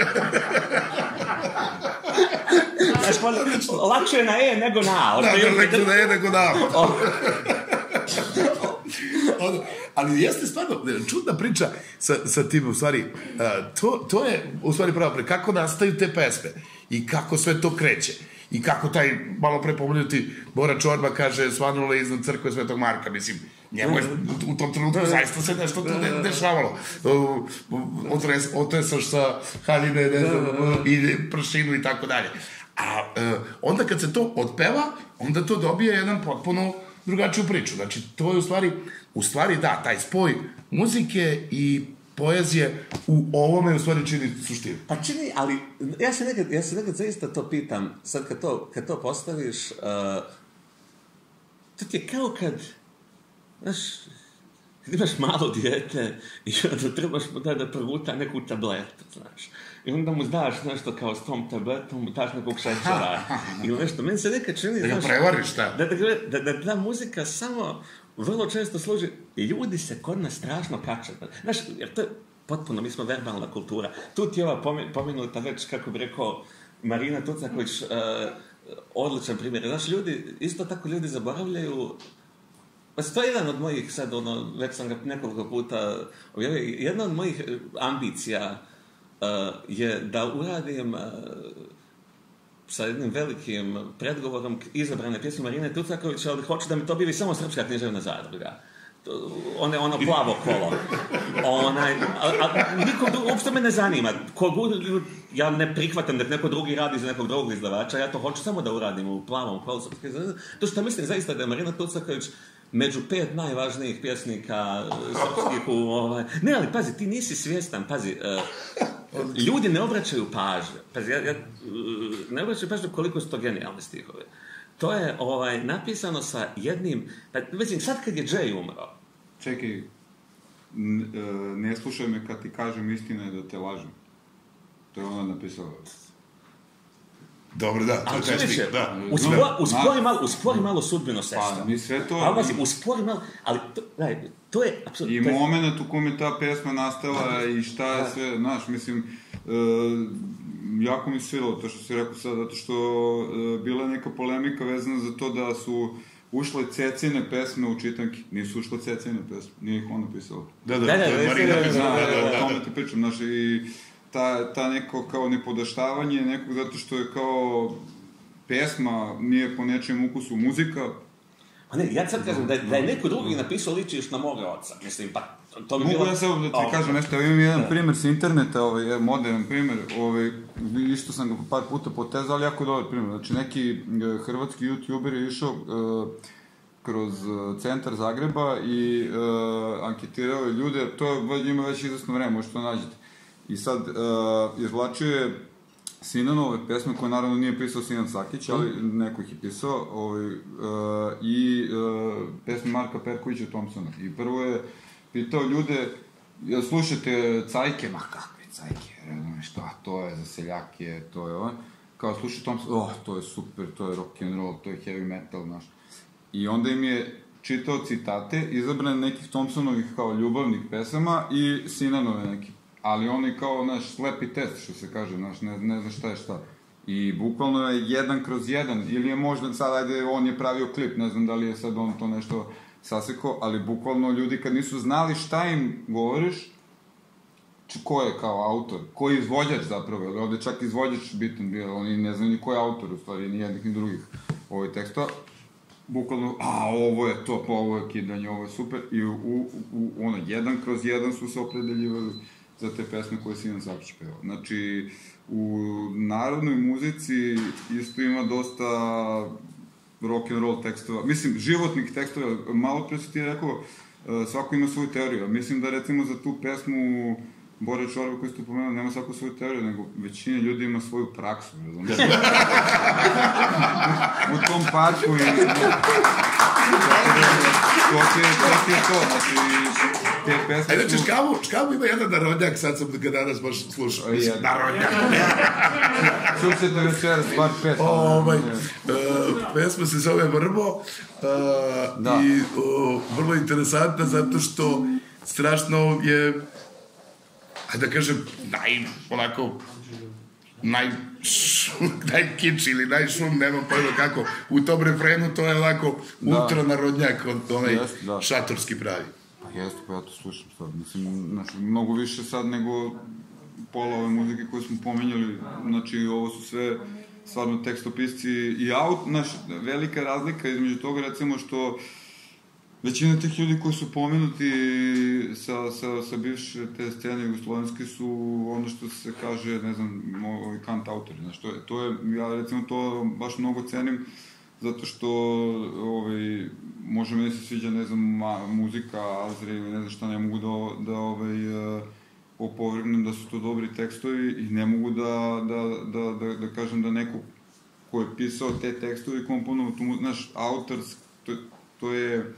[SPEAKER 3] Znaš, lakše je na E nego na A.
[SPEAKER 2] Da, lakše na E nego na A. Ali jeste stvarno čudna priča sa, sa tim, u stvari, uh, to, to je, u stvari, pravo pre, kako nastaju te pesme i kako sve to kreće. I kako taj, malo pre pomenuti, Bora Čorba kaže svanula iznad crkve Svetog Marka, mislim, njemu je u tom trenutku zaista se nešto tu dešavalo. Otesaš sa haljine, ne znam, i pršinu i tako dalje. A onda kad se to otpeva, onda to dobije jedan potpuno drugačiju priču. Znači, to je u stvari, u stvari da, taj spoj muzike i poezije u ovome u stvari čini suštinu.
[SPEAKER 3] Pa čini, ali ja se nekad, ja se nekad zaista to pitam, sad kad to, kad to postaviš, uh, to ti je kao kad, znaš, kad imaš malo dijete i onda trebaš mu da da proguta neku tabletu, znaš. I onda mu daš nešto kao s tom tabletom, mu daš nekog šećera ili nešto. Meni se nekad čini,
[SPEAKER 2] znaš, da ga prevariš, da. Da,
[SPEAKER 3] da, da, da ta muzika samo vrlo često služi, i ljudi se kod nas strašno kače. Znaš, jer to je potpuno, mi smo verbalna kultura. Tu ti je ova pomenuta već, kako bi rekao, Marina Tucaković, uh, odličan primjer. Znaš, ljudi, isto tako ljudi zaboravljaju. Pa to je jedan od mojih, sad, ono, već sam ga nekoliko puta objavio, jedna od mojih ambicija uh, je da uradim uh, sa jednim velikim predgovorom izabrane pjesme Marine Tucaković, ali hoću da mi to bili samo Srpska književna zadruga. One, ono plavo kolo. Onaj, a, a nikom drugom, uopšte me ne zanima. Kogu, ja ne prihvatam da neko drugi radi za nekog drugog izdavača, ja to hoću samo da uradim u plavom kolu Srpske zadruge. To što mislim zaista da je Marina Tucaković među pet najvažnijih pjesnika srpskih u ovaj... Ne, ali pazi, ti nisi svjestan, pazi, uh, ljudi ne obraćaju pažnju. Pazi, ja, ja ne obraćaju pažnju koliko su to genijalne stihove. To je ovaj, napisano sa jednim... Pa, mislim, sad kad je Jay umro...
[SPEAKER 4] Čekaj, ne slušaj me kad ti kažem istina je da te lažem. To je ona napisala.
[SPEAKER 2] Dobro, da, to je tešnik, da.
[SPEAKER 3] Uspori malo, uspori malo sudbino sestra.
[SPEAKER 4] Pa, mi sve to...
[SPEAKER 3] Ali, pazi, uspori malo, ali to, daj, to je... Apsolutno,
[SPEAKER 4] i moment u kom je ta pesma nastala i šta je sve, znaš, mislim... Uh, jako mi se svidalo to što si rekao sad, zato što uh, bila je neka polemika vezana za to da su ušle Cecine pesme u čitanki. Nisu ušle Cecine pesme, nije ih ona pisala.
[SPEAKER 2] Da, da, da, to je Marina pisala.
[SPEAKER 4] Da, da, da, o tome ti pričam, znaš, i ta, ta neko kao nepodaštavanje nekog zato što je kao pesma nije po nečijem ukusu muzika.
[SPEAKER 3] A ne, ja sad kažem, da je, da je neko drugi napisao ličiš na moga oca, mislim, pa to bi bilo...
[SPEAKER 4] Mogu ja samo da ti oh, kažem nešto, imam jedan primjer s interneta, ovaj, modern primjer, ovaj, isto sam ga par puta potezao, ali jako dobar primjer. Znači, neki hrvatski youtuber je išao uh, kroz centar Zagreba i uh, anketirao je ljude, to je, ima već izvesno vreme, možete to nađete. I sad, uh, izvlačio je Sinanove pesme, koje naravno nije pisao Sinan Sakić, ali neko ih je pisao, ovaj, uh, i uh, pesme Marka Perkovića Thompsona. I prvo je pitao ljude, jel slušate cajke? Ma kakve cajke, razumiješ, šta, to je za seljake, to je ovo. Kao slušaj Thompson, oh, to je super, to je rock and roll, to je heavy metal, znaš. I onda im je čitao citate, izabrane nekih Thompsonovih kao ljubavnih pesama i Sinanove neki. Ali on je kao, znaš, slepi test, što se kaže, znaš, ne, ne znaš šta je šta. I bukvalno je jedan kroz jedan, ili je možda sad, ajde, on je pravio klip, ne znam da li je sad on to nešto sasekao, ali bukvalno ljudi kad nisu znali šta im govoriš, ko je kao autor, ko je izvođač zapravo, jer ovde čak izvođač bitan bio, oni ne znaju ni ko je autor, u stvari, ni jednih ni drugih ovoj teksta. Bukvalno, a ovo je to, pa ovo je kidanje, ovo je super, i u, u, u ono, jedan kroz jedan su se opredeljivali za te pesme koje Sinan Sakić pevao. Znači, u narodnoj muzici isto ima dosta rock and roll tekstova, mislim, životnih tekstova, malo pre si ti rekao, svako ima svoju teoriju, mislim da recimo za tu pesmu Bore Čorbe koju ste pomenuli, nema svako svoju teoriju, nego većina ljudi ima svoju praksu, razumiješ? U tom parku i... To ti je to, znači, te pesme
[SPEAKER 2] su... Ajde, Čkavu, Čkavu ima jedan narodnjak, sad sam ga danas baš slušao, narodnjak.
[SPEAKER 4] Čućete večeras, bar pesma.
[SPEAKER 2] Pesma se zove Vrbo i vrlo interesantna zato što strašno je, ajde da kažem, naj, onako, naj, najkič ili najšum, nemam pojma kako, u tom refrenu to je ovako ultranarodnjak, onaj šatorski pravi.
[SPEAKER 4] Pa jeste, pa ja to slušam sad, mislim, znači, mnogo više sad nego pola ove muzike koje smo pomenjali, znači, ovo su sve stvarno tekstopisci i aut, znaš, velika razlika između toga, recimo, što većina tih ljudi koji su pomenuti sa, sa, sa bivše te scene jugoslovenske su ono što se kaže, ne znam, ovi kant autori, znaš, to je, to je, ja recimo to baš mnogo cenim, zato što ovaj, može mi da se sviđa, ne znam, ma, muzika, Azri ili ne znam šta, ne mogu da, da ovaj, opovrgnem da su to dobri tekstovi i ne mogu da, da, da, da, da kažem da neko ko je pisao te tekstovi komponovao tu, znaš, autor, to, to je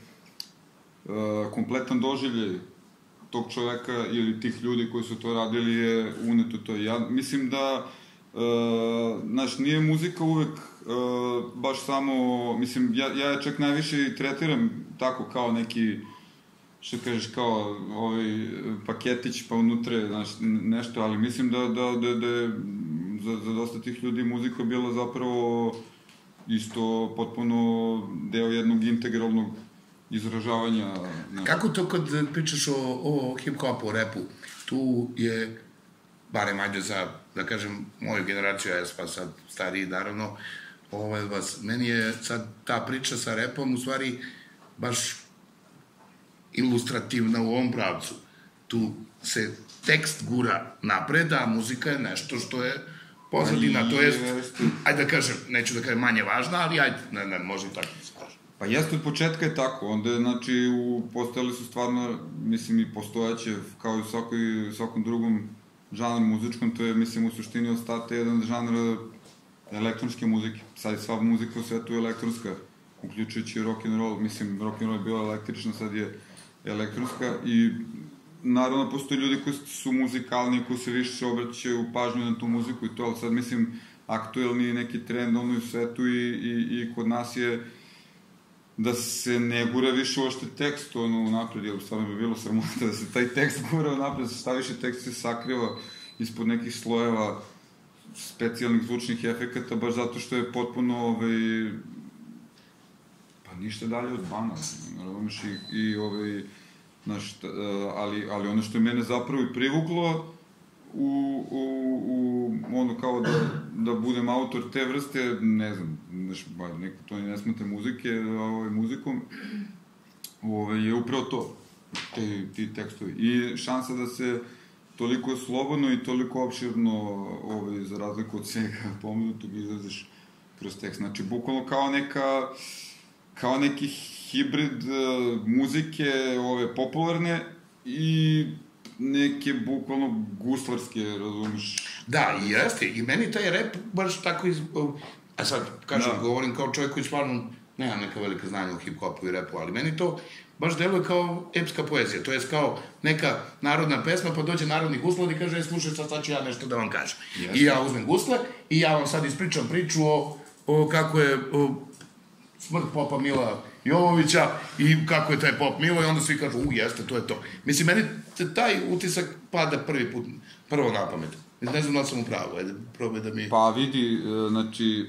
[SPEAKER 4] Uh, kompletan doživljaj tog čoveka ili tih ljudi koji su to radili je uneto to. Ja mislim da uh, znaš, nije muzika uvek uh, baš samo, mislim, ja, ja čak najviše i tretiram tako kao neki, što kažeš, kao ovaj paketić pa unutre, znaš, nešto, ali mislim da, da, da, da je za, za dosta tih ljudi muzika bila zapravo isto potpuno deo jednog integralnog izražavanja. Ne.
[SPEAKER 2] Kako to kad pričaš o, o hip-hopu, o repu, tu je, barem ajde za, da kažem, moju generaciju, ja sam sad stariji, naravno, ovaj, vas, meni je sad ta priča sa repom u stvari baš ilustrativna u ovom pravcu. Tu se tekst gura napred, a muzika je nešto što je pozadina, to jest, ajde da kažem, neću da kažem manje važna, ali ajde, ne, ne, može i tako da se kaže.
[SPEAKER 4] Pa jeste, od početka je tako, onda je, znači, u, postojali su stvarno, mislim, i postojaće, kao i u svakoj, svakom drugom žanru muzičkom, to je, mislim, u suštini ostate jedan žanr elektronske muzike. Sad je sva muzika u svetu elektronska, uključujući rock'n'roll, mislim, rock'n'roll je bila električna, sad je elektronska i naravno postoje ljudi koji su muzikalni, koji se više obraćaju pažnju na tu muziku i to, ali sad, mislim, aktuelni neki trend ono u svetu i, i, i kod nas je da se ne gura više uopšte tekst ono napred, jer stvarno bi bilo sramota da se taj tekst gura napred, da se šta više tekst se sakriva ispod nekih slojeva specijalnih zvučnih efekata, baš zato što je potpuno, ovaj, pa ništa dalje od bana, razumeš, i, i ovaj, znaš, ali, ali ono što je mene zapravo i privuklo u, u, u ono kao da, da budem autor te vrste, ne znam, znaš, ba, neko to ne smete muzike, ovaj, muzikom, ovaj, je upravo to, te, ti tekstovi. I šansa da se toliko slobodno i toliko opširno, ovaj, za razliku od svega pomenutog, izraziš kroz tekst. Znači, bukvalno kao neka, kao neki hibrid uh, muzike, ove, popularne i neke bukvalno guslarske, razumiješ?
[SPEAKER 2] Da, i jeste. I meni taj rap baš tako iz... A sad, kažem,
[SPEAKER 4] da.
[SPEAKER 2] Govorim kao čovjek koji stvarno nema neka velika znanja u hip-hopu i rapu, ali meni to baš deluje kao epska poezija. To je kao neka narodna pesma, pa dođe narodni guslar i kaže, e, slušaj, sad, sad ću ja nešto da vam kažem. Jeste. I ja uzmem gusle i ja vam sad ispričam priču o, o kako je o, smrt popa Mila Jovovića i kako je taj pop Milo i onda svi kažu, u, jeste, to je to. Mislim, meni taj utisak pada prvi put, prvo na pamet. Ne znam da sam u pravu, ajde, probaj da mi...
[SPEAKER 4] Pa vidi, znači,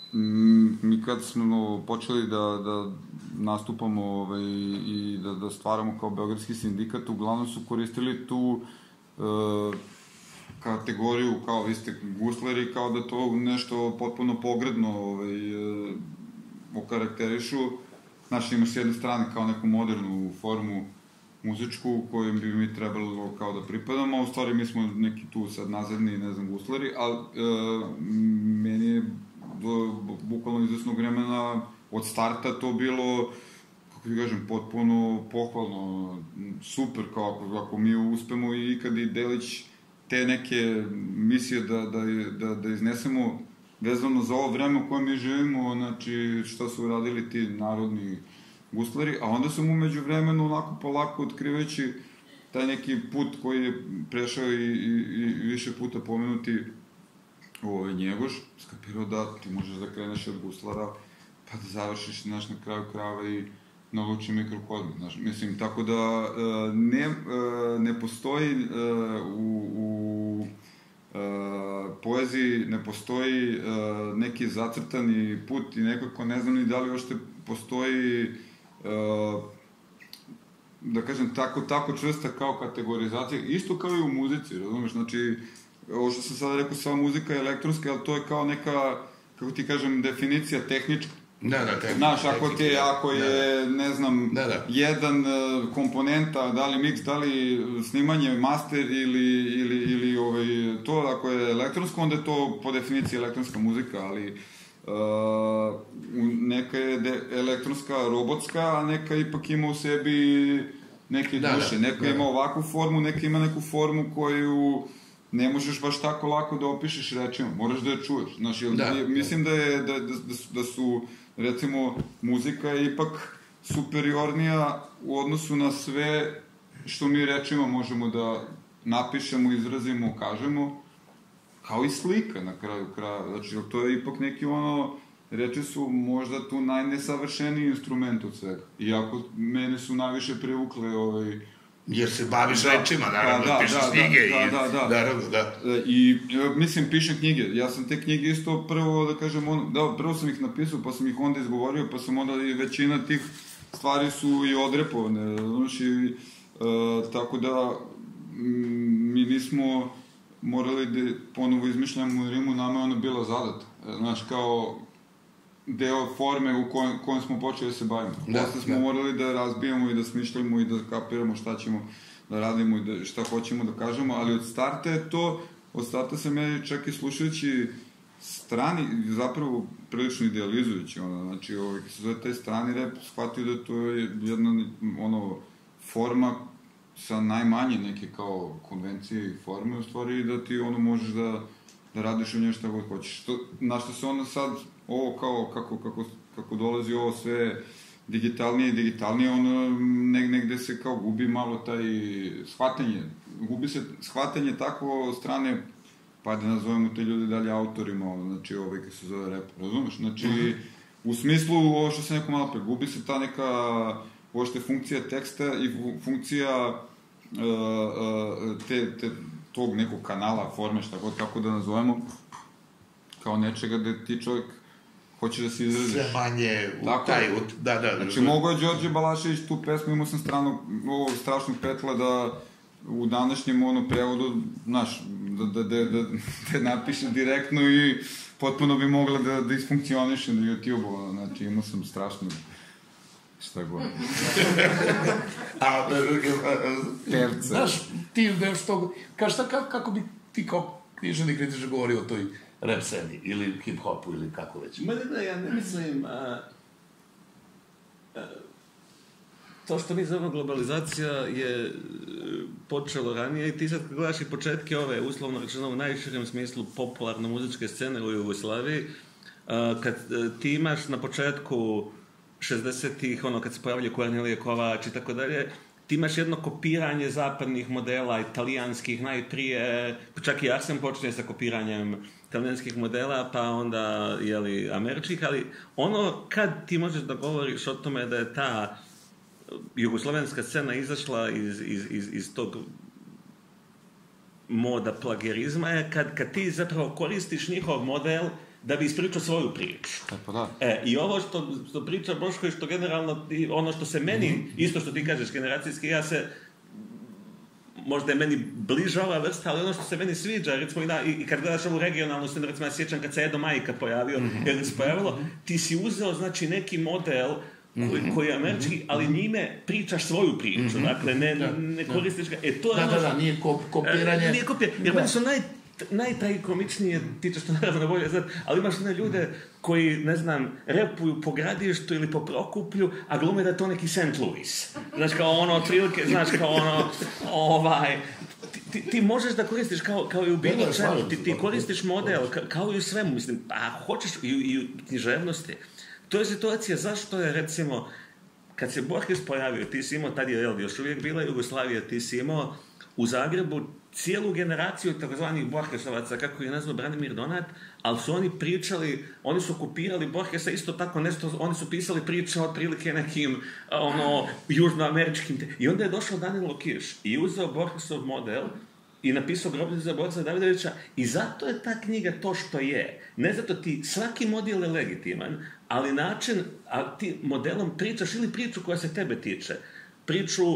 [SPEAKER 4] mi kad smo počeli da, da nastupamo ovaj, i da, da stvaramo kao Beogradski sindikat, uglavnom su koristili tu uh, kategoriju, kao vi ste gusleri, kao da to nešto potpuno pogredno ovaj, uh, okarakterišu. Znaš, imaš s jedne strane kao neku modernu formu muzičku kojom bi mi trebalo kao da pripadamo, a u stvari mi smo neki tu sad nazadni, ne znam, gusleri, ali uh, meni je do bukvalno izvesnog vremena od starta to bilo, kako ti kažem, potpuno pohvalno, super, kao ako, ako mi uspemo i ikad i delić te neke misije da, da, da, da iznesemo vezano za ovo vreme u kojem mi živimo, znači šta su uradili ti narodni gusleri, a onda sam umeđu vremenu onako polako otkrivajući taj neki put koji je prešao i, i, i više puta pomenuti ovaj Njegoš, skapirao da ti možeš da kreneš od guslara pa da završiš, znaš, na kraju krava i na luči mikrokozmu, znaš, mislim, tako da ne, ne postoji u, u poeziji, ne postoji neki zacrtani put i nekako ne znam ni da li ošte postoji da kažem tako, tako čvrsta kao kategorizacija, isto kao i u muzici, razumeš, znači ovo što sam sada rekao, sva muzika je elektronska, ali to je kao neka kako ti kažem, definicija tehnička.
[SPEAKER 2] Da, da, tehnička.
[SPEAKER 4] Znaš, ako ti je, ako je, ne znam,
[SPEAKER 2] da, da.
[SPEAKER 4] jedan komponenta, da li mix, da li snimanje, master ili, ili, ili ovaj, to, ako je elektronsko, onda je to po definiciji elektronska muzika, ali uh, neka je de, elektronska robotska, a neka ipak ima u sebi neke
[SPEAKER 2] da,
[SPEAKER 4] duše.
[SPEAKER 2] Da,
[SPEAKER 4] neka
[SPEAKER 2] da,
[SPEAKER 4] ima ovakvu formu, neka ima neku formu koju ne možeš baš tako lako da opišeš rečima, moraš da je čuješ. Znaš, da, je, mislim da, je, da, da, da su, recimo, muzika je ipak superiornija u odnosu na sve što mi rečima možemo da napišemo, izrazimo, kažemo, kao i slika na kraju kraja. Znači, to je ipak neki ono, reči su možda tu najnesavršeniji instrument od svega. Iako mene su najviše privukle ovaj,
[SPEAKER 2] jer se baviš da, rečima, naravno,
[SPEAKER 4] da,
[SPEAKER 2] pišeš
[SPEAKER 4] da,
[SPEAKER 2] knjige
[SPEAKER 4] da,
[SPEAKER 2] i...
[SPEAKER 4] Da, da,
[SPEAKER 2] naravno, da.
[SPEAKER 4] I, mislim, pišem knjige. Ja sam te knjige isto prvo, da kažem, on, da, prvo sam ih napisao, pa sam ih onda izgovorio, pa sam onda i većina tih stvari su i odrepovane, znaš, i uh, tako da m, mi nismo morali da ponovo izmišljamo rimu, nama je ona bila zadata. Znaš, kao deo forme u kojem, kojem smo počeli da se bavimo. Da, Posle smo da. morali da razbijamo i da smišljamo i da kapiramo šta ćemo da radimo i da, šta hoćemo da kažemo, ali od starta je to, od starta sam ja čak i slušajući strani, zapravo prilično idealizujući, ono, znači, ovaj, kad se zove taj strani rap, shvatio da to je jedna, ono, forma sa najmanje neke kao konvencije i forme, u stvari, da ti, ono, možeš da, da radiš u njoj šta god hoćeš. To, na što se onda sad, ovo kao, kako, kako, kako dolazi ovo sve digitalnije i digitalnije, ono, negde se kao gubi malo taj shvatanje, gubi se shvatanje tako od strane, pa da nazovemo te ljudi dalje autorima, znači, ovaj, kad se zove rap, razumeš? Znači, u smislu, ovo što sam neko malo pre, gubi se ta neka, uopšte funkcija teksta i funkcija uh, uh, te, te, tog nekog kanala, forme, šta god, kako da nazovemo, kao nečega da ti čovjek hoće da se izraziš.
[SPEAKER 2] Sve manje u tako, taj, u, da, da.
[SPEAKER 4] Znači, mogao je Đorđe Balašević tu pesmu, imao sam strano, ovog strašnog petla da u današnjem ono prevodu, znaš, da, da, da, da, da napiše direktno i potpuno bi mogla da, da isfunkcioniše na YouTube-u, znači imao sam strašno šta god.
[SPEAKER 2] a,
[SPEAKER 5] Pevca. Znaš, ti nešto tog, kao šta, kako bi ti kao književni kritičar govorio o toj rap sceni, ili hip-hopu, ili kako već?
[SPEAKER 3] Ma ne, ne, ja ne mislim, a, a, to što mi zovemo globalizacija je počelo ranije i ti sad kad gledaš i početke ove, uslovno rečeno u najširem smislu popularno-muzičke scene u Jugoslaviji, a, kad a, ti imaš na početku šezdesetih, ono kad se pojavljaju Kornelije Kovač i tako dalje, ti imaš jedno kopiranje zapadnih modela, italijanskih najprije, čak i Arsen počinje sa kopiranjem italijanskih modela, pa onda, jeli, američkih, ali ono kad ti možeš da govoriš o tome da je ta jugoslovenska scena izašla iz, iz, iz, iz tog moda plagijerizma je kad, kad ti zapravo koristiš njihov model da bi ispričao svoju priču.
[SPEAKER 4] E, pa da.
[SPEAKER 3] E, i ovo što, što priča Boško i što generalno, ono što se meni, mm-hmm. isto što ti kažeš generacijski, ja se, možda je meni bliža ova vrsta, ali ono što se meni sviđa, recimo i, da, i, i kad gledaš ovu regionalnu scenu, recimo ja sjećam kad se Edo Majka pojavio, mm-hmm. jer se pojavilo, ti si uzeo, znači, neki model koji, koji je američki, ali njime pričaš svoju priču, mm-hmm. dakle, ne, da, ne koristiš ga. E, to
[SPEAKER 5] da,
[SPEAKER 3] je
[SPEAKER 5] da,
[SPEAKER 3] ono,
[SPEAKER 5] da, nije kopiranje.
[SPEAKER 3] Nije kopiranje, jer meni su naj, najtragikomičnije, ti ćeš to naravno bolje znati, ali imaš one ljude koji, ne znam, repuju po Gradištu ili po Prokuplju, a glume da je to neki Saint Louis. Znaš, kao ono, otprilike, znaš, kao ono, ovaj, ti, ti, ti možeš da koristiš kao, kao i u bilo čemu, ti, ti koristiš model, ka, kao i u svemu, mislim, a hoćeš i, i u književnosti. To je situacija zašto je, recimo, kad se Borges pojavio, ti si imao, tad je još uvijek bila Jugoslavija, ti si imao u Zagrebu cijelu generaciju takozvanih Borgesovaca, kako je nazvao Branimir Donat, ali su oni pričali, oni su kopirali Borgesa isto tako, nešto, oni su pisali priče otprilike nekim, ono, južnoameričkim, i onda je došao Danilo Kiš i uzeo Borgesov model i napisao Grobnicu za Borisa Davidovića i zato je ta knjiga to što je. Ne zato ti, svaki model je legitiman, ali način, a ti modelom pričaš ili priču koja se tebe tiče, priču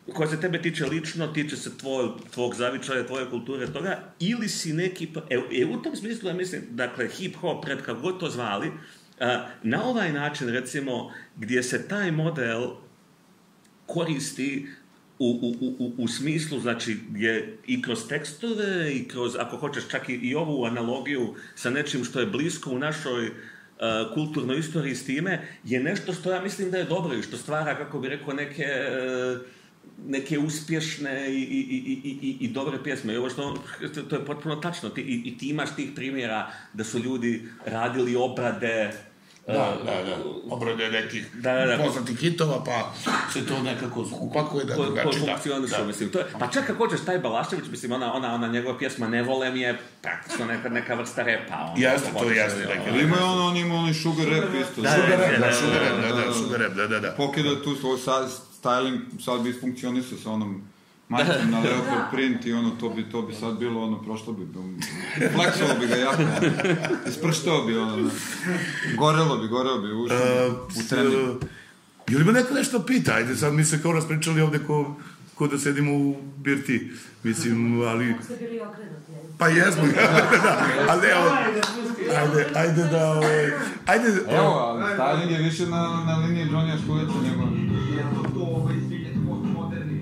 [SPEAKER 6] koja se tebe tiče lično, tiče se tvoj, tvog zavičaja, tvoje kulture, toga, ili si neki... E, e u tom smislu, ja mislim, dakle, hip-hop, pred kako god to zvali, a, na ovaj način, recimo, gdje se taj model koristi u, u, u, u smislu, znači, gdje i kroz tekstove, i kroz, ako hoćeš, čak i, i ovu analogiju sa nečim što je blisko u našoj Uh, kulturnoj istoriji s time, je nešto što ja mislim da je dobro i što stvara, kako bi rekao, neke, uh, neke uspješne i, i, i, i, i dobre pjesme. I ovo što, to je potpuno tačno. Ti, i, I ti imaš tih primjera da su ljudi radili obrade.
[SPEAKER 5] Da, da, da. Obrade nekih
[SPEAKER 6] da, da, da,
[SPEAKER 5] poznatih hitova, pa se to nekako upakuje da drugačije.
[SPEAKER 6] Ko funkcioniše, da. Mislim. To je, pa čak kako ćeš taj Balašević, mislim, ona, ona, ona njegova pjesma Ne volem je praktično neka, neka vrsta repa. On,
[SPEAKER 5] jeste, to je jasno.
[SPEAKER 4] Ali ima on, on ima onaj sugar rap isto.
[SPEAKER 5] Da, sugar rap, da, sugar rap, da, da, sugar rap, da, da, da.
[SPEAKER 4] Pokida tu svoj styling, sad bi funkcionisao sa onom majkom na leopard print i ono, to bi, to bi sad bilo, ono, prošlo bi, fleksalo bi ga jako, isprštao bi, ono, gorelo bi, gorelo bi, ušlo uh, u trening.
[SPEAKER 2] Ili ima neko nešto pita, ajde, sad mi se kao raspričali ovde ko, ko da sedimo u birti, mislim, ali...
[SPEAKER 7] Kako ste bili okrenuti, ajde?
[SPEAKER 2] Pa jesmo, da, ali evo, ajde, ajde da, ovaj, ajde...
[SPEAKER 4] Evo, ali styling je više na, na liniji Johnny Škulića nego...
[SPEAKER 8] To ovaj sviljet postmoderni.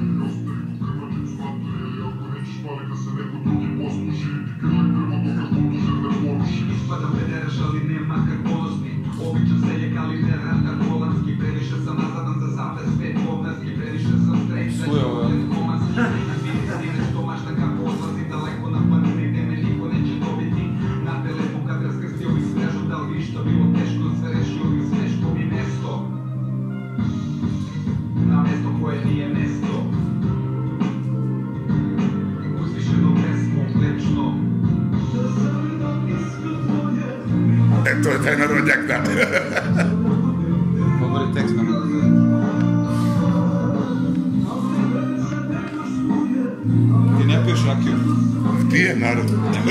[SPEAKER 8] Ispada pederaš, ali ne makar ponosni. Običan seljak, ali ne radar holandski. Previše sam nazadan za zaplet, svet govnarski. Previše sam strejčan, čujem komanski. Vidi stine što mašta kako odlazi daleko na planini, gde me niko neće dobiti. Na telefon kad raskrstio i svežo, da li vi što bilo teško, sve rešio i sve što mi mesto. Na mesto koje nije mesto. Uzvišeno pesmo, večno.
[SPEAKER 2] E, to je taj narodnjak, da.
[SPEAKER 4] Govori tekst nam. Ti ne piješ rakiju?
[SPEAKER 2] Pijem, naravno.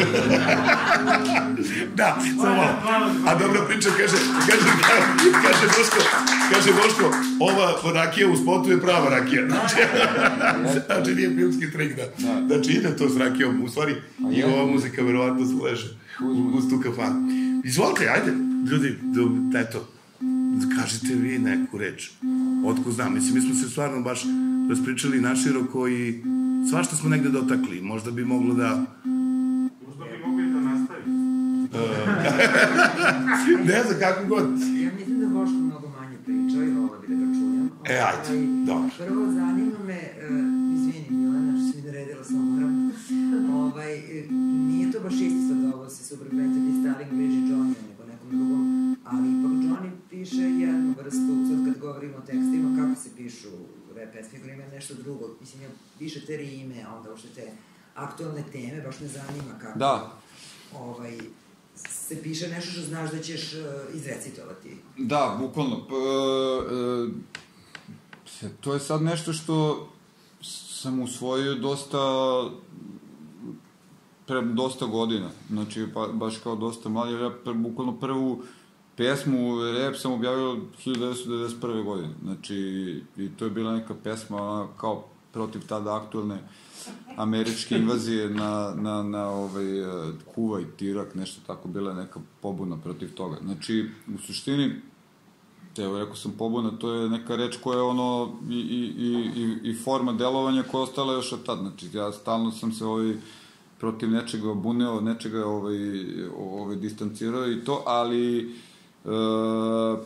[SPEAKER 2] Da, samo malo. A dobra priča, kaže, kaže, kaže Boško, kaže Boško, ova rakija u spotu je prava rakija. Znači, znači nije filmski trik, da. Znači ide to s rakijom, u stvari, i ova muzika verovatno se leže uz tu kafanu. Izvolite, ajde, ljudi, eto, kažite vi neku reč. Otko znam, mislim, mi smo se stvarno baš raspričali naširoko i svašta smo negde dotakli. Možda bi moglo da...
[SPEAKER 9] Možda bi mogli da nastavi.
[SPEAKER 2] Ne znam, kako god.
[SPEAKER 10] Ja mislim da Boško mnogo manje pričao i volila bi da ga čujem.
[SPEAKER 2] E, ajde, dobro.
[SPEAKER 10] Prvo, zanima me, izvini Milena, što si mi naredila sam moram, ovaj, nije to baš isto sad ovo se suprotstavljati styling bliži Johnny nego nekom drugom, ali ipak Johnny piše jednu vrstu, sad kad govorimo o tekstima, kako se pišu rap pesme, koji ima nešto drugo, mislim, ja više te rime, a onda uopšte te aktualne teme, baš me zanima kako
[SPEAKER 4] da.
[SPEAKER 10] Ovaj, se piše nešto što znaš da ćeš uh, izrecitovati.
[SPEAKER 4] Da, bukvalno. P, e, to je sad nešto što sam usvojio dosta pre dosta godina, znači pa, baš kao dosta mladi, ja pre, bukvalno prvu pesmu rap sam objavio hiljadu devetsto devedeset prve godine, znači i to je bila neka pesma kao protiv tada aktualne američke invazije na, na, na ovaj, Kuvajt, Irak, nešto tako, bila je neka pobuna protiv toga. Znači, u suštini, evo, rekao sam pobuna, to je neka reč koja je ono, i, i, i, i forma delovanja koja je ostala još od tad. Znači, ja stalno sam se ovaj, protiv nečega buneo, nečega ovaj, ovaj, distancirao i to, ali e,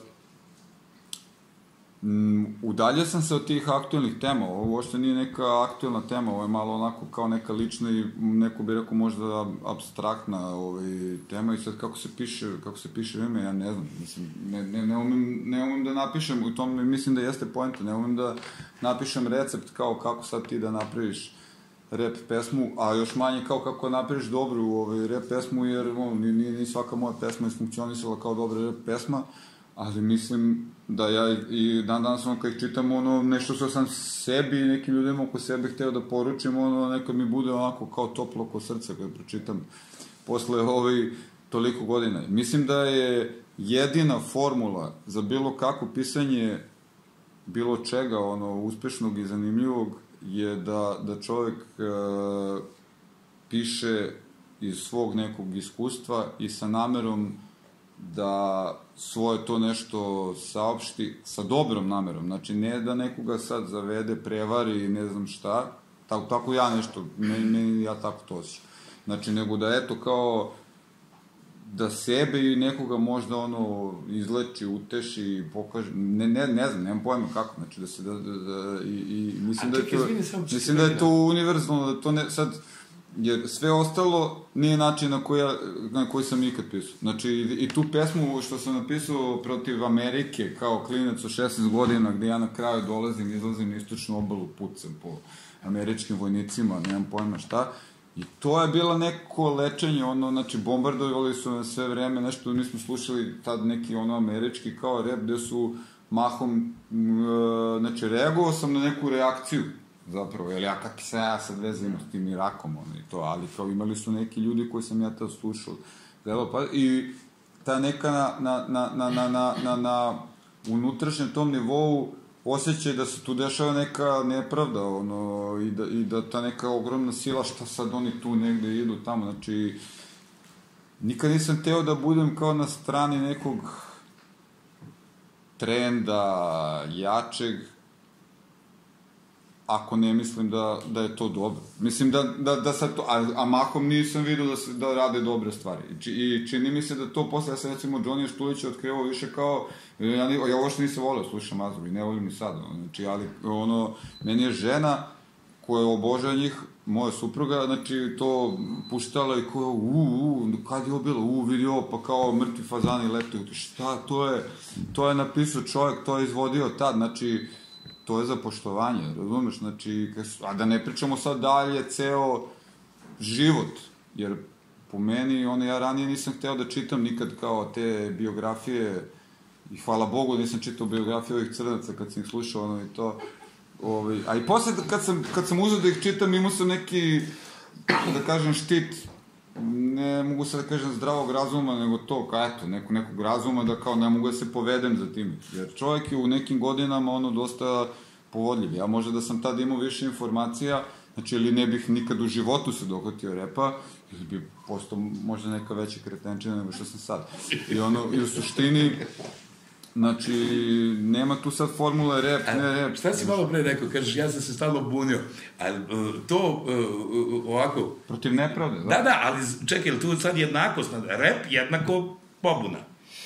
[SPEAKER 4] udaljio sam se od tih aktualnih tema, ovo uopšte nije neka aktualna tema, ovo je malo onako kao neka lična i neko bi rekao možda apstraktna ovaj, tema i sad kako se piše, kako se piše ime, ja ne znam, mislim, ne, ne, ne, umem, ne umem da napišem, u tom mislim da jeste poenta, ne umem da napišem recept kao kako sad ti da napraviš rap pesmu, a još manje kao kako napraviš dobru ovaj, rap pesmu, jer no, ni, ni, ni svaka moja pesma je funkcionisala kao dobra rap pesma, ali mislim da ja i dan danas ono kad čitam ono nešto što sam sebi i nekim ljudima oko sebe hteo da poručim, ono nekad mi bude onako kao toplo oko srca kada pročitam posle ovih toliko godina. Mislim da je jedina formula za bilo kako pisanje bilo čega, ono, uspešnog i zanimljivog, je da, da čovek e, piše iz svog nekog iskustva i sa namerom da svoje to nešto saopšti sa dobrom namerom. Znači, ne da nekoga sad zavede, prevari i ne znam šta, tako, tako ja nešto, meni, meni ja tako to osjećam. Znači, nego da eto kao da sebe i nekoga možda ono izleči, uteši i pokaže, ne, ne, ne znam, nemam pojma kako, znači da se da, da, da i, i mislim da je to, mislim da je to univerzalno, da to ne, sad, jer sve ostalo nije način na koji, na koji sam ikad pisao. Znači, i, i tu pesmu što sam napisao protiv Amerike, kao klinac od šesnaest godina, gde ja na kraju dolazim, izlazim na istočnu obalu, pucam po američkim vojnicima, nemam pojma šta. I to je bilo neko lečenje, ono, znači, bombardovali su na sve vreme, nešto, mi smo slušali tad neki, ono, američki kao rap, gde su mahom, e, znači, reagovao sam na neku reakciju, zapravo, jer ja kak se ja sad vezim s tim Irakom, ono, i to, ali kao imali su neki ljudi koji sam ja tad slušao, gledao, pa, i ta neka na, na, na, na, na, na, na, na unutrašnjem tom nivou osjećaj da se tu dešava neka nepravda, ono, i da, i da ta neka ogromna sila, šta sad oni tu negde idu tamo, znači, nikad nisam teo da budem kao na strani nekog trenda jačeg, ako ne mislim da, da je to dobro. Mislim da, da, da sad to, a, a mahom nisam vidio da, se, da rade dobre stvari. I, či, i čini mi se da to posle, ja sam recimo Johnny Štulića otkrivao više kao, ja, ja uopšte nisam volio slušam Azov i ne volim ni sad, ono, znači, ali ono, meni je žena koja obožava njih, moja supruga, znači, to puštala i koja, uuu, u, kad je ovo bilo, uuu, vidi ovo, pa kao mrtvi fazani letuju, šta, to je, to je napisao čovjek, to je izvodio tad, znači, to je za poštovanje, razumeš, znači, a da ne pričamo sad dalje ceo život, jer po meni, ono, ja ranije nisam hteo da čitam nikad kao te biografije, i hvala Bogu nisam čitao biografije ovih crnaca kad sam ih slušao, ono, i to, ovaj, a i posle kad sam, kad sam uzeo da ih čitam, imao sam neki, da kažem, štit, ne mogu sad da kažem zdravog razuma, nego to, kao eto, neko, nekog razuma da kao ne mogu da se povedem za tim. Jer čovjek je u nekim godinama ono dosta povodljiv. Ja možda da sam tad imao više informacija, znači ili ne bih nikad u životu se dohvatio repa, ili bi postao možda neka veća kretenčina nego što sam sad. I ono, i u suštini, znači, nema tu sad formule rep, ne rep.
[SPEAKER 5] Šta si malo pre rekao, kažeš, ja sam se stalno bunio, ali to ovako...
[SPEAKER 4] Protiv nepravde, da?
[SPEAKER 5] Da, da, ali čekaj, tu sad jednakost, rep jednako pobuna.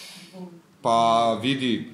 [SPEAKER 4] Pa, vidi,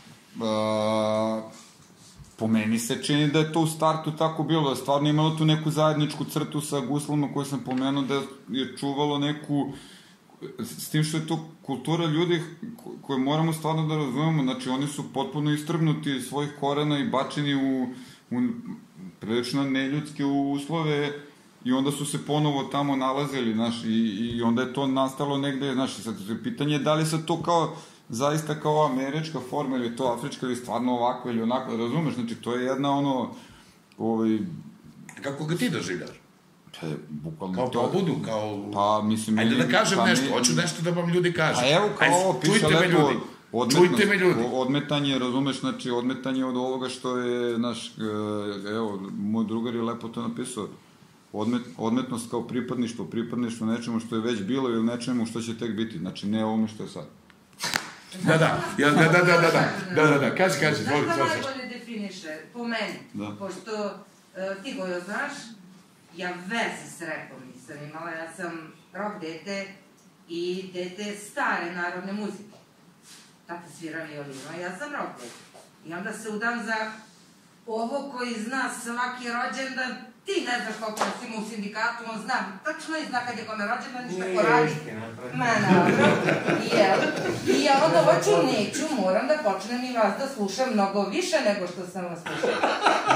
[SPEAKER 4] uh, po meni se čini da je to u startu tako bilo, da je stvarno imalo tu neku zajedničku crtu sa guslama koju sam pomenuo, da je čuvalo neku... S tim što je to kultura ljudi koje moramo stvarno da razumemo, znači oni su potpuno istrgnuti iz svojih korena i bačeni u, u prilično neljudske uslove i onda su se ponovo tamo nalazili, znaš, i, i onda je to nastalo negde, znaš, sad, pitanje je da li se to kao, zaista kao američka forma ili to afrička ili stvarno ovako ili onako, razumeš, znači to je jedna ono, ovaj...
[SPEAKER 5] Kako ga ti doživljaš?
[SPEAKER 4] Pa je, bukvalno
[SPEAKER 5] kao
[SPEAKER 4] to...
[SPEAKER 5] pobudu, kao...
[SPEAKER 4] Pa, mislim...
[SPEAKER 5] Ajde da kažem
[SPEAKER 4] pa
[SPEAKER 5] nešto,
[SPEAKER 4] mi...
[SPEAKER 5] hoću nešto da vam ljudi kažu.
[SPEAKER 4] A evo, kao ovo piše lepo...
[SPEAKER 5] Čujte me ljudi.
[SPEAKER 4] Odmetanje, razumeš, znači, odmetanje od ovoga što je, naš, evo, moj drugar je lepo to napisao, Odmet, odmetnost kao pripadništvo, pripadništvo nečemu što je već bilo ili nečemu što će tek biti, znači, ne ovome što je sad.
[SPEAKER 5] Da, da, ja, da, da, da, da, da, da, da, da, kaži, kaži,
[SPEAKER 10] znaš
[SPEAKER 5] zvoli,
[SPEAKER 10] da
[SPEAKER 5] zvoli.
[SPEAKER 10] najbolje definiše, po meni,
[SPEAKER 4] da.
[SPEAKER 10] Pošto uh, ti Gojo znaš, ja veze s repom nisam imala, ja sam rock dete i dete stare narodne muzike. Tata svira violino, ja sam rock dete. I onda se udam za ovo koji zna svaki rođendan, ti ne znaš koliko recimo u sindikatu, on zna, tačno i zna kad je kome rođendan, ništa ko radi. Ma naravno, jel? I ja onda hoću, neću, moram da počnem i vas da slušam mnogo više nego što sam vas slušala.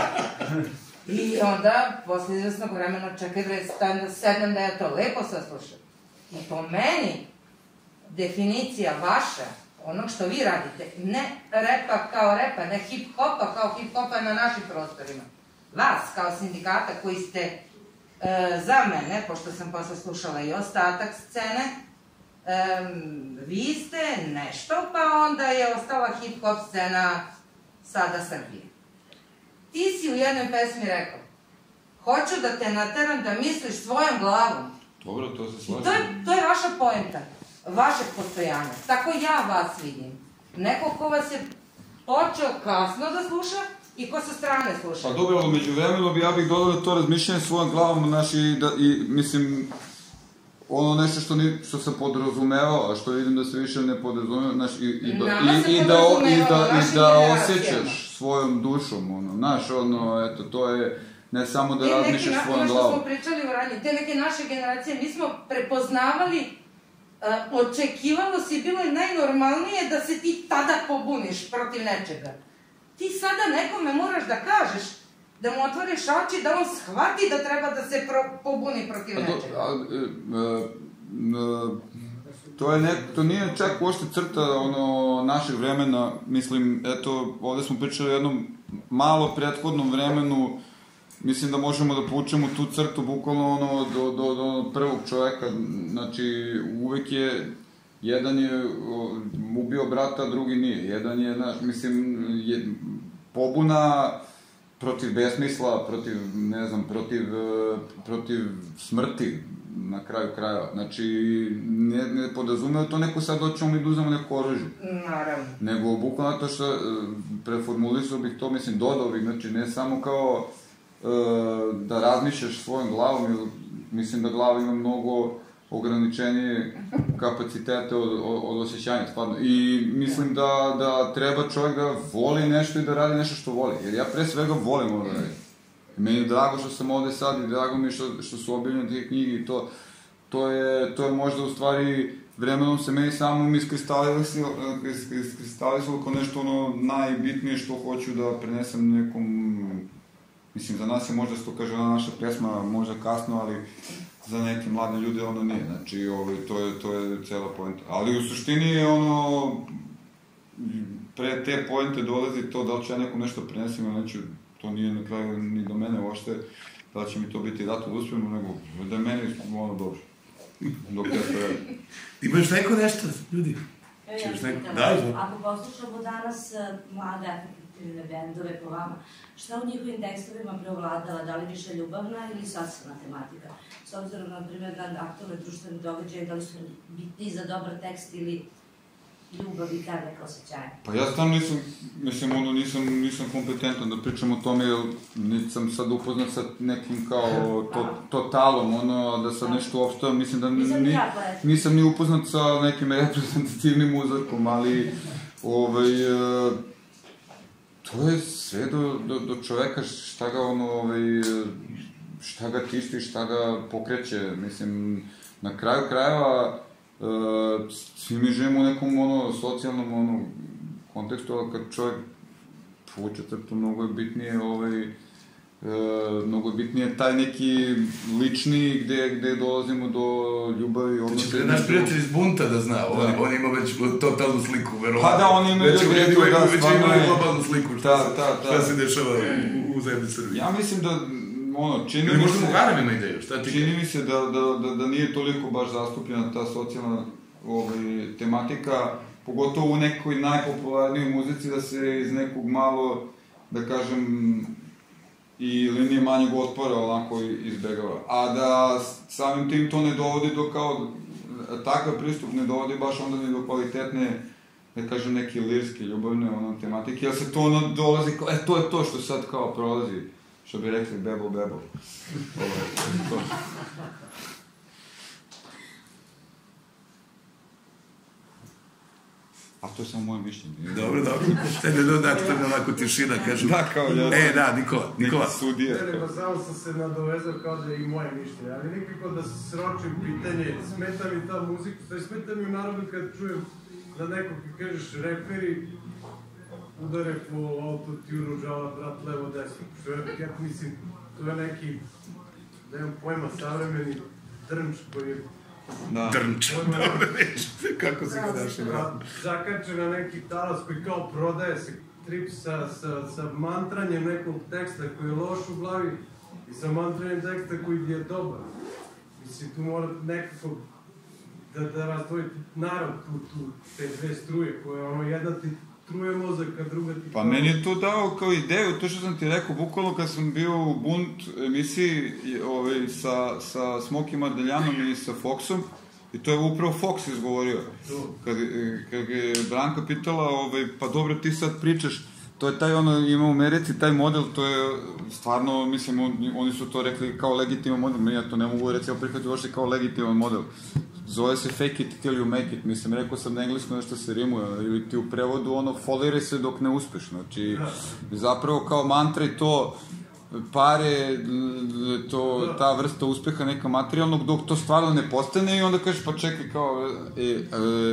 [SPEAKER 10] I onda, posle izvesnog vremena, čekaj bre, da sednem da ja to lepo saslušam. I po meni, definicija vaša, onog što vi radite, ne repa kao repa, ne hip-hopa kao hip-hopa na našim prostorima. Vas, kao sindikata koji ste e, za mene, pošto sam posle slušala i ostatak scene, e, vi ste nešto, pa onda je ostala hip-hop scena sada Srbije.
[SPEAKER 7] ti si u jednoj pesmi rekao, hoću da te nateram da misliš svojom glavom.
[SPEAKER 4] Dobro, to se slažem.
[SPEAKER 7] To je, to je vaša poenta, vašeg postojanja. Tako ja vas vidim. Neko ko vas je počeo kasno da sluša i ko sa strane sluša.
[SPEAKER 4] Pa dobro, ali među vremenu bi ja bih dodao da to razmišljanje svojom glavom, znaš, i, da, i mislim, ono nešto što, ni, što sam podrazumevao, a što vidim da se više ne podrazumeva, znaš, i, i, da, i, i, da, i, da, i da osjećaš svojom dušom, ono, znaš, ono, eto, to je ne samo da razmišljaš svojom glavom.
[SPEAKER 7] Ono što smo pričali u ranije, te neke naše generacije, mi smo prepoznavali, uh, očekivalo si, bilo je najnormalnije da se ti tada pobuniš protiv nečega. Ti sada nekome moraš da kažeš, da mu otvoriš oči, da on shvati da treba da se pro, pobuni protiv nečega. A, a, a,
[SPEAKER 4] a, to, je ne, to nije čak uopšte crta ono, našeg vremena, mislim, eto, ovde smo pričali o jednom malo prethodnom vremenu, mislim da možemo da povučemo tu crtu bukvalno ono, do, do, do prvog čoveka, znači uvek je, jedan je ubio brata, drugi nije, jedan je, znaš, mislim, je, pobuna protiv besmisla, protiv, ne znam, protiv, protiv smrti, na kraju krajeva. Znači, ne, ne podrazumeo to neko sad doćemo mi da uzemo neko oružje.
[SPEAKER 7] Naravno.
[SPEAKER 4] Nego, bukvalno to što preformulisao bih to, mislim, dodao bih, znači, ne samo kao e, da razmišljaš svojom glavom, jer mislim da glava ima mnogo ograničenije kapacitete od, od, od osjećanja, stvarno. I mislim da, da treba čovjek da voli nešto i da radi nešto što voli. Jer ja pre svega volim ovo da radim. Meni je drago što sam ovde sad i drago mi je što, što su objavljene te knjige i to, to, je, to je možda u stvari vremenom se meni samom iskristalizalo kao nešto ono najbitnije što hoću da prenesem nekom, mislim za nas je možda što kaže ona naša pesma možda kasno, ali za neke mlade ljude ono nije, znači ovaj, to, je, to je cela poenta. Ali u suštini je ono, pre te poente dolazi to da li ću ja nekom nešto prenesem ili neću, to nije na kraju ni do mene uopšte, da će mi to biti dato da uspijemo, nego da je meni ono dobro. Dok ja to je.
[SPEAKER 5] Imaš neko nešto, ljudi?
[SPEAKER 11] Češ neko? Da, ako poslušamo danas mlade afektivne bendove po vama, šta u njihovim tekstovima preovladala, da li više ljubavna ili socijalna tematika? S obzirom na primjer na aktualne društvene događaje, da li su bitni za dobar tekst ili ljubav i kada neka osjećaja?
[SPEAKER 4] Pa ja stvarno nisam, mislim, ono, nisam, nisam kompetentan da pričam o tome, jer nisam sad upoznat sa nekim kao to, totalom, ono, da sad nešto uopšte, mislim da ni, nisam ni upoznat sa nekim reprezentativnim uzorkom, ali, ovaj, to je sve do, do, do čoveka šta ga, ono, ovaj, šta ga tišti, šta ga pokreće, mislim, na kraju krajeva, Uh, svi mi živimo u nekom ono, socijalnom ono, kontekstu, ali kad čovjek povuče crtu, mnogo je bitnije ovaj, uh, mnogo je bitnije taj neki lični gde, gde dolazimo do ljubavi.
[SPEAKER 5] To će naš prijatelj iz Bunta da zna, on, da. on ima već totalnu sliku, verovatno.
[SPEAKER 4] Pa da, on ima
[SPEAKER 5] već
[SPEAKER 4] već da,
[SPEAKER 5] već ima globalnu sliku, šta,
[SPEAKER 4] da, da, da.
[SPEAKER 5] šta se dešava u, u zemlji Srbije.
[SPEAKER 4] Ja mislim da ono, čini
[SPEAKER 5] ili
[SPEAKER 4] mi
[SPEAKER 5] možda
[SPEAKER 4] se,
[SPEAKER 5] mu Ganem ima ideju, šta ti?
[SPEAKER 4] Čini mi se da, da, da, da nije toliko baš zastupljena ta socijalna ovaj, tematika, pogotovo u nekoj najpopularnijoj muzici, da se iz nekog malo, da kažem, i linije manjeg otpora onako izbegava. A da samim tim to ne dovodi do kao, takav pristup ne dovodi baš onda ni do kvalitetne, da kažem, neke lirske, ljubavne ono, tematike, jer se to ono dolazi kao, e, to je to što sad kao prolazi. Što bi rekli, bebo, bebo. Ovo je to. A to je samo moje mišljenje.
[SPEAKER 5] Dobro, dobro. Tebe dodak, to je onako tišina, kažu.
[SPEAKER 4] Da, kao ja.
[SPEAKER 5] E, da, Nikola, Nikola.
[SPEAKER 4] Neki sudije.
[SPEAKER 9] Ne, nego samo sam se nadovezao kao da je i moje mišljenje, ali nikako da se sročim pitanje, smeta mi ta muzika, znači smeta mi u narodu kad čujem da neko, kad kažeš reperi, udare po autotunu, žala, brat, levo, desno. Što je, ja mislim, to je neki, nemam pojma, savremeni drnč koji je...
[SPEAKER 4] Da.
[SPEAKER 5] Drnč, dobro reći, kako se ga daš i brat.
[SPEAKER 9] Zakače na neki talas koji kao prodaje se trip sa, sa, sa mantranjem nekog teksta koji je loš u glavi i sa mantranjem teksta koji je dobar. Mislim, tu mora nekako da, da razdvoji narod tu, tu, te dve struje koje, ono, jedna ti truje mozak, a druga ti...
[SPEAKER 4] Pa meni je to dao kao ideju, to što sam ti rekao, bukvalno kad sam bio u Bunt emisiji ovaj, sa, sa Smoki Mardeljanom i sa Foxom, i to je upravo Fox izgovorio. Kad, kad je Branka pitala, ovaj, pa dobro ti sad pričaš, to je taj ono, ima u Americi, taj model, to je stvarno, mislim, on, oni su to rekli kao legitiman model, ja to ne mogu recimo prihvatiti uopšte kao legitiman model. Zove se fake it till you make it, mislim, rekao sam na engleskom nešto se rimuje, ili ti u prevodu ono, foliraj se dok ne uspeš, znači, zapravo kao mantra i to, pare, to, ta vrsta uspeha neka materijalnog, dok to stvarno ne postane i onda kažeš, pa čekaj, kao, e, e,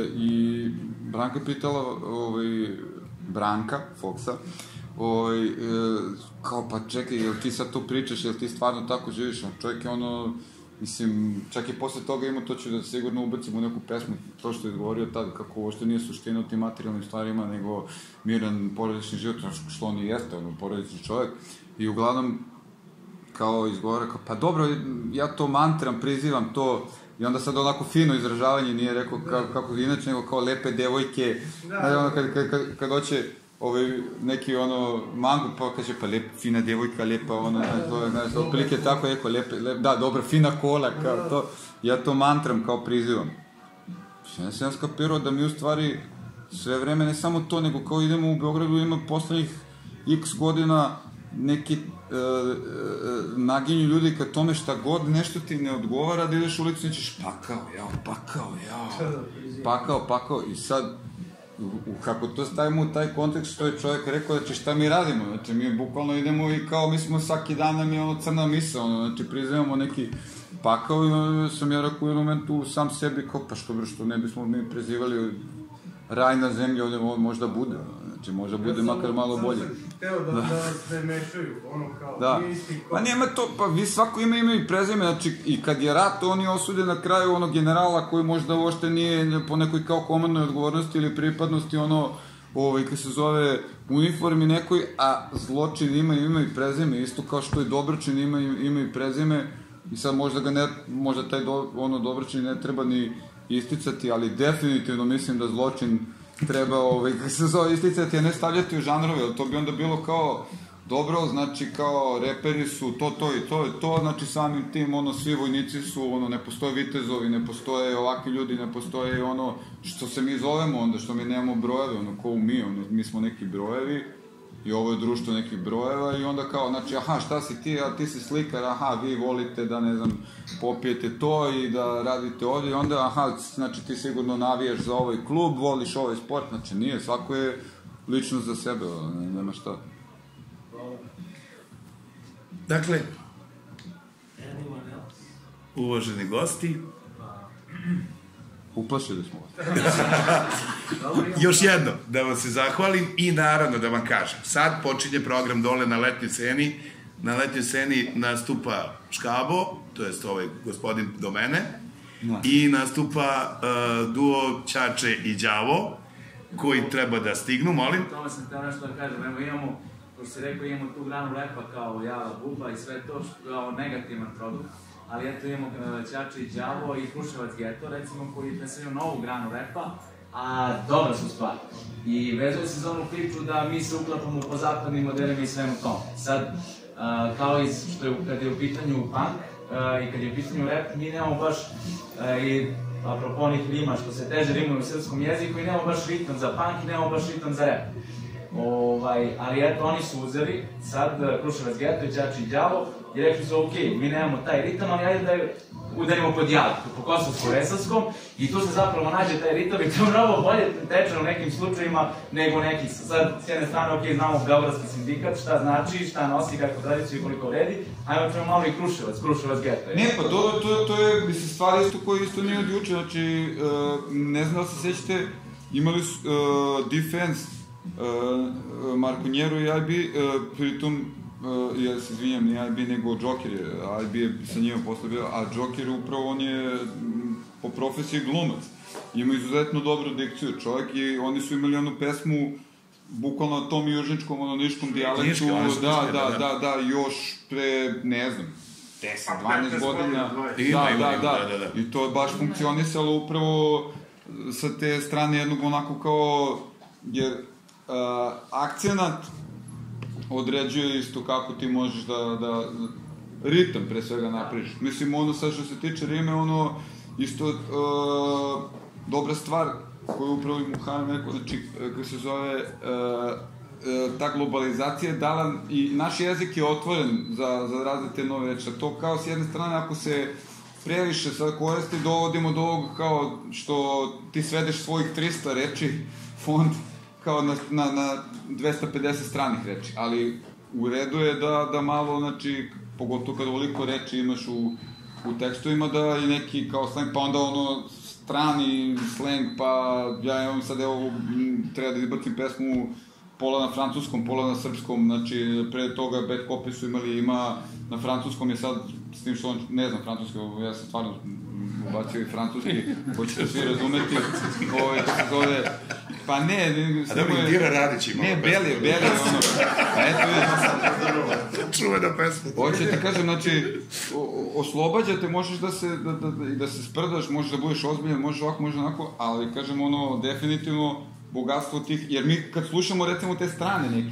[SPEAKER 4] i Branka pitala, ovaj, Branka, Foxa, ovaj, e, kao, pa čekaj, jel ti sad to pričaš, jel ti stvarno tako živiš, no, čovjek je ono, mislim, čak i posle toga ima, to ću da sigurno ubacim u neku pesmu, to što je izgovorio tada, kako uopšte nije suština u tim materijalnim stvarima, nego miran porodični život, što on i jeste, ono, porodični čovjek, i uglavnom, kao izgovara, kao, pa dobro, ja to mantram, prizivam to, i onda sad onako fino izražavanje, nije rekao kako, kako inače, nego kao lepe devojke, da, ono, kad, kad, kad, kad hoće ovaj, neki ono mangu, pa kaže, pa lep, fina devojka, lepa, ono, to je, znaš, otprilike tako je, rekao, lepe, lep, da, dobra, fina kola, kao to, ja to mantram, kao prizivam. Ja sam skapirao da mi u stvari sve vreme, ne samo to, nego kao idemo u Beogradu, ima poslednjih x godina neki e, e, naginju ljudi ka tome šta god nešto ti ne odgovara, da ideš u ulicu i ćeš pakao, jao, pakao, jao, pakao, pakao, i sad u, u, kako to stavimo u taj kontekst, što je čovjek rekao da će šta mi radimo, znači mi bukvalno idemo i kao mi smo svaki dan nam je ono crna misa, ono, znači priznajemo neki pakao i sam ja rekao u jednom momentu sam sebi kao, pa što bre, što ne bismo mi prezivali raj na zemlji, ovdje možda bude, znači možda bude makar malo bolje.
[SPEAKER 9] Teo da, da vas ne mešaju, ono kao,
[SPEAKER 4] da.
[SPEAKER 9] nije isti ko...
[SPEAKER 4] Pa nema to, pa vi svako ima ime i prezime, znači i kad je rat, on je osuđen na kraju onog generala koji možda uopšte nije po nekoj kao komandnoj odgovornosti ili pripadnosti, ono, ovaj, kad se zove uniformi nekoj, a zločin ima ime i prezime, isto kao što i dobročin ima ime i prezime, i sad možda ga ne, možda taj do, ono dobročin ne treba ni isticati, ali definitivno mislim da zločin treba, ovaj, kako se zove, isticati, a ne stavljati u žanrove, ali to bi onda bilo kao, dobro, znači kao reperi su to, to i to i to, znači samim tim, ono, svi vojnici su, ono, ne postoje vitezovi, ne postoje ovakvi ljudi, ne postoje ono, što se mi zovemo onda, što mi nemamo brojeve, ono, ko mi, ono, mi smo neki brojevi, i ovo je društvo nekih brojeva i onda kao, znači, aha, šta si ti, a ti si slikar, aha, vi volite da, ne znam, popijete to i da radite ovdje i onda, aha, znači ti sigurno navijaš za ovaj klub, voliš ovaj sport, znači nije, svako je lično za sebe, nema šta.
[SPEAKER 2] Dakle, uvaženi gosti,
[SPEAKER 4] uplašili smo.
[SPEAKER 2] Još jedno, da vam se zahvalim i naravno da vam kažem, sad počinje program dole na letnjoj sceni, na letnjoj sceni nastupa Škabo, to jest ovaj gospodin do mene, i nastupa uh, duo Ćače i Đavo, koji treba da stignu, molim.
[SPEAKER 12] Tome sam htio nešto da kažem, evo imamo, ko se rekao, imamo tu granu repa kao Java, Buba i sve to kao negativan produkt. Ali eto imamo Ćače i Đavo i Kruševac Geto, recimo, koji predstavljaju novu granu repa, a dobra su stvar. I vezuje se za onu priču da mi se uklapamo po zapadnim modelima i svemu tom. Sad, kao i što je, kad je u pitanju punk i kad je u pitanju rap, mi nemamo baš, i apropo onih rima što se teže rimuju u srpskom jeziku, i nemamo baš ritam za punk i nemamo baš ritam za rap. Ovaj, ali eto, oni su uzeli, sad Kruševac Geto i Ćače i Đavo, i rekli su, ok, mi nemamo taj ritam, ali ajde da udarimo po dijalektu, po kosovsko-resavskom, i tu se zapravo nađe taj ritam i to mnogo bolje teče u nekim slučajima nego neki. Sad, s jedne strane, ok, znamo Beogradski sindikat, šta znači, šta nosi, kako tradiciju i koliko vredi, ajmo ćemo malo i Kruševac, Kruševac Geto.
[SPEAKER 4] Ne, pa to, to, to je, mislim, stvar isto koji isto nije od juče, znači, uh, ne znam da se sećate, imali su uh, Defense, uh, Marko Njeru i I B, uh, pritom, Uh, ja se izvinjam, nije I B nego Joker je, I B je sa njima posle bio, a Joker upravo on je m, po profesiji glumac. Ima izuzetno dobru dikciju čovjek i oni su imali onu pesmu bukvalno na tom južničkom, ono niškom dijalektu, da, da, da, da, još pre, ne znam, deset dvanaest godina, da, da, da, i to je baš funkcionisalo upravo sa te strane jednog onako kao, jer akcenat određuje isto kako ti možeš da, da ritam pre svega napriš. Mislim, ono sad što se tiče rime, ono isto uh, dobra stvar koju upravo i Muharrem rekao, znači, kako se zove, uh, uh, ta globalizacija je dala, i naš jezik je otvoren za, za razne te nove reči. To kao s jedne strane, ako se previše sad koristi, dovodimo do ovog kao što ti svedeš svojih trista reči, fond, kao na, na, na dvesta pedeset stranih reči, ali u redu je da, da malo, znači, pogotovo kada ovoliko reči imaš u, u tekstovima, da je neki kao slang, pa onda ono strani slang, pa ja imam sad, evo, treba da izbacim pesmu pola na francuskom, pola na srpskom, znači, pre toga Bad Copy su imali, ima na francuskom je sad, s tim što on, ne znam francuski, ja sam stvarno ubacio i francuski, hoćete svi razumeti, ovaj, to se zove, pa ne, ne,
[SPEAKER 2] a da bi Dira Radić imao
[SPEAKER 4] ne, Beli, Beli, ono, eto je,
[SPEAKER 2] čuvena pesma.
[SPEAKER 4] Hoće ti kažem, znači, oslobađate, možeš da se, da, da, da se sprdaš, možeš da budeš ozbiljan, možeš ovako, možeš onako, ali, kažem, ono, definitivno, bogatstvo tih, jer mi kad slušamo, recimo, te strane neki,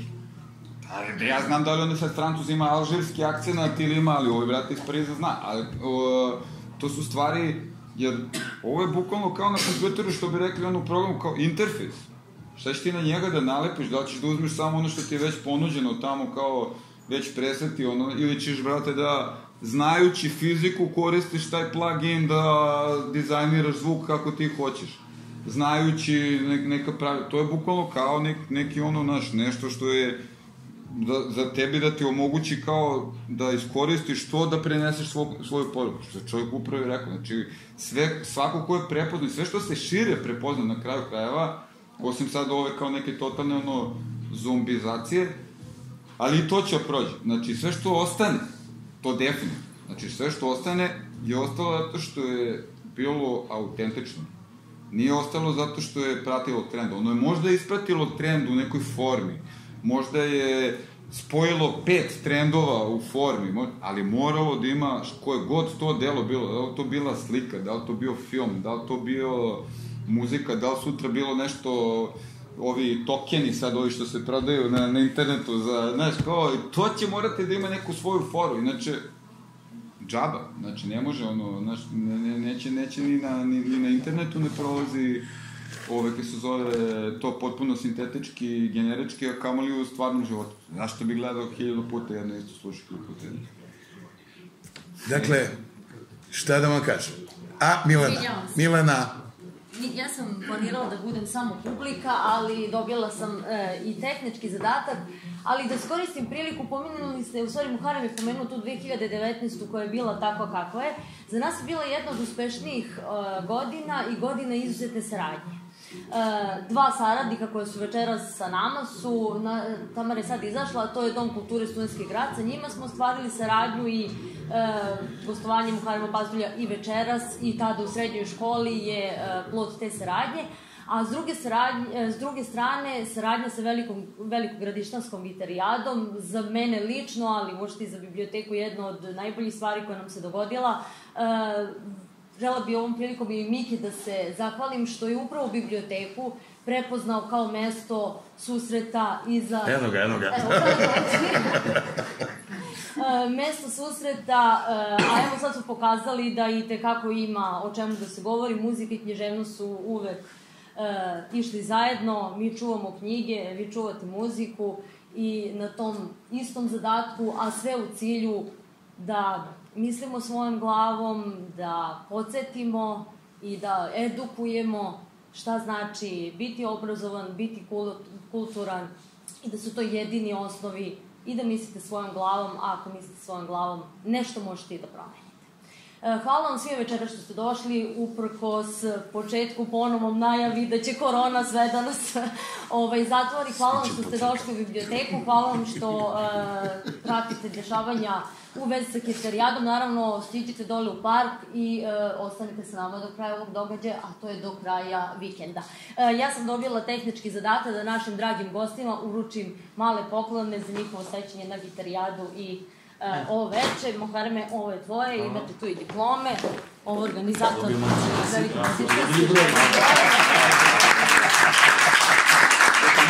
[SPEAKER 4] ja znam da li onda sad Francuz ima alžirski akcenat ili ima, ali ovaj brate iz Pariza zna, ali o, to su stvari, jer ovo je bukvalno kao na kompjuteru, što bi rekli ono programu, kao interfejs. Šta ćeš ti na njega da nalepiš, da li ćeš da uzmeš samo ono što ti je već ponuđeno tamo kao već preseti, ono, ili ćeš, brate, da znajući fiziku koristiš taj plugin da dizajniraš zvuk kako ti hoćeš. Znajući ne, neka pravi, to je bukvalno kao nek, neki ono, naš, nešto što je da, za tebi da ti omogući kao da iskoristiš to da preneseš svog, svoju poruku, što je čovjek upravo i rekao, znači sve, svako ko je prepoznan, sve što se šire prepozna na kraju krajeva, osim sad ove kao neke totalne ono zombizacije, ali i to će prođe, znači sve što ostane, to definitivno, znači sve što ostane je ostalo zato što je bilo autentično. Nije ostalo zato što je pratilo trend. Ono je možda ispratilo trend u nekoj formi. Možda je spojilo pet trendova u formi, ali moralo da ima koje god to delo bilo. Da li to bila slika, da li to bio film, da li to bio muzika, da li sutra bilo nešto, ovi tokeni sad, ovi što se prodaju na, na internetu, za, znaš, kao, to će morati da ima neku svoju foru, inače, džaba, znači ne može ono, znaš, ne, ne, neće, neće ni na, ni, ni na internetu ne prolazi ove, kaj se zove, to potpuno sintetički i generički, a kamoli u stvarnom životu. Znaš što bi gledao hiljadu puta, jedno isto slušao hiljadu puta jedno.
[SPEAKER 2] Dakle, šta da vam kažem? A, Milena, Milena.
[SPEAKER 13] Ja sam planirala da budem samo publika, ali dobila sam e, i tehnički zadatak, ali da iskoristim priliku, pomenuli ste, u stvari Muharrem je pomenuo tu dve hiljade devetnaestu koja je bila takva kakva je. Za nas je bila jedna od uspešnijih e, godina i godina izuzetne saradnje. E, dva saradnika koje su večeras sa nama su, na, Tamara je sad izašla, a to je Dom kulture Studentski grad, sa njima smo ostvarili saradnju i e, gostovanje Muharrema Bazdulja i večeras i tada u srednjoj školi je e, plod te saradnje, a s druge, saradnje, s druge strane saradnja sa velikom, velikogradištanskom vitarijadom, za mene lično, ali možete i za biblioteku, jedna od najboljih stvari koja nam se dogodila. E, Žela bi ovom prilikom i Miki da se zahvalim što je upravo biblioteku prepoznao kao mesto susreta i za...
[SPEAKER 6] Eno ga, eno ga.
[SPEAKER 13] Mesto susreta, a evo sad su pokazali da i tekako ima o čemu da se govori. Muzika i književnost su uvek išli zajedno. Mi čuvamo knjige, vi čuvate muziku i na tom istom zadatku, a sve u cilju da mislimo svojom glavom, da podsjetimo i da edukujemo šta znači biti obrazovan, biti kulturan i da su to jedini osnovi i da mislite svojom glavom, a ako mislite svojom glavom, nešto možete i da promenite. Hvala vam svima večera što ste došli, uprkos početku ponovnom najavi da će korona sve da nas ovaj, zatvori. Hvala vam što ste došli u biblioteku, hvala vam što uh, pratite dešavanja u vezi sa Kitarijadom. Naravno, stiđite dole u park i uh, ostanite sa nama do kraja ovog događaja, a to je do kraja vikenda. Uh, ja sam dobila tehnički zadatak da našim dragim gostima uručim male poklone za njihovo sećanje na Kitarijadu i Uh, ovo veče. Muharreme, ovo je tvoje, imate tu i diplome, ovo organizator veliko muzička.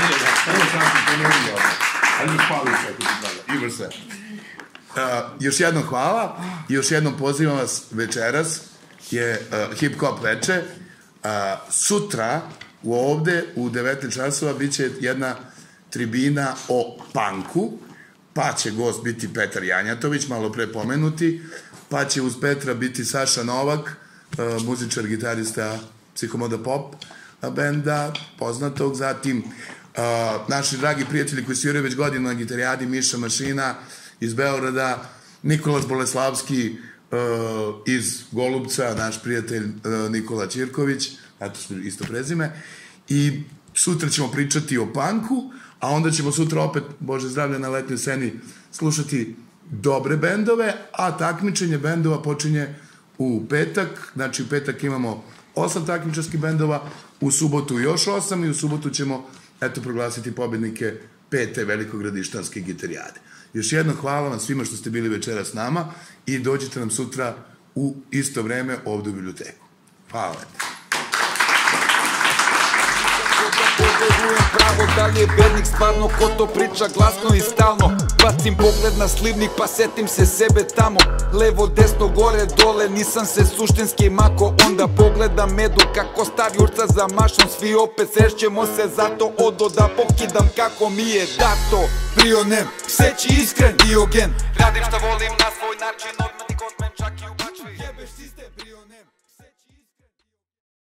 [SPEAKER 2] Evo sam ti ponovio ovo. Ajde spali sve, ako ti draga. Imaš sve. Još jednom hvala i još jednom pozivam vas večeras je hip hop veče. Sutra ovde u devetnaest časova bit će jedna tribina o punku, pa će gost biti Petar Janjatović, malo pre pomenuti, pa će uz Petra biti Saša Novak, muzičar, gitarista Psihomoda Pop benda, poznatog, zatim naši dragi prijatelji koji sviraju već godinu na gitarijadi, Miša Mašina iz Beograda, Nikolas Boleslavski iz Golubca, naš prijatelj Nikola Ćirković, eto smo isto prezime, i sutra ćemo pričati o punku, a onda ćemo sutra opet, Bože zdravlje, na letnjoj sceni slušati dobre bendove, a takmičenje bendova počinje u petak, znači u petak imamo osam takmičarskih bendova, u subotu još osam i u subotu ćemo, eto, proglasiti pobednike pete velikogradištanske gitarijade. Još jedno hvala vam svima što ste bili večera s nama i dođite nam sutra u isto vreme ovde u biblioteku. Hvala lepo.
[SPEAKER 1] Poverujem pravo da li je bednik stvarno, ko to priča glasno i stalno. Bacim pogled na slivnik pa setim se sebe tamo, levo, desno, gore, dole, nisam se suštinski mako. Onda pogledam medu kako star jurca za mašom, svi opet srećemo se, zato odo da pokidam kako mi je dato. Prionem, seći iskren, Diogen, radim šta volim na svoj način, odmah kod men čak i u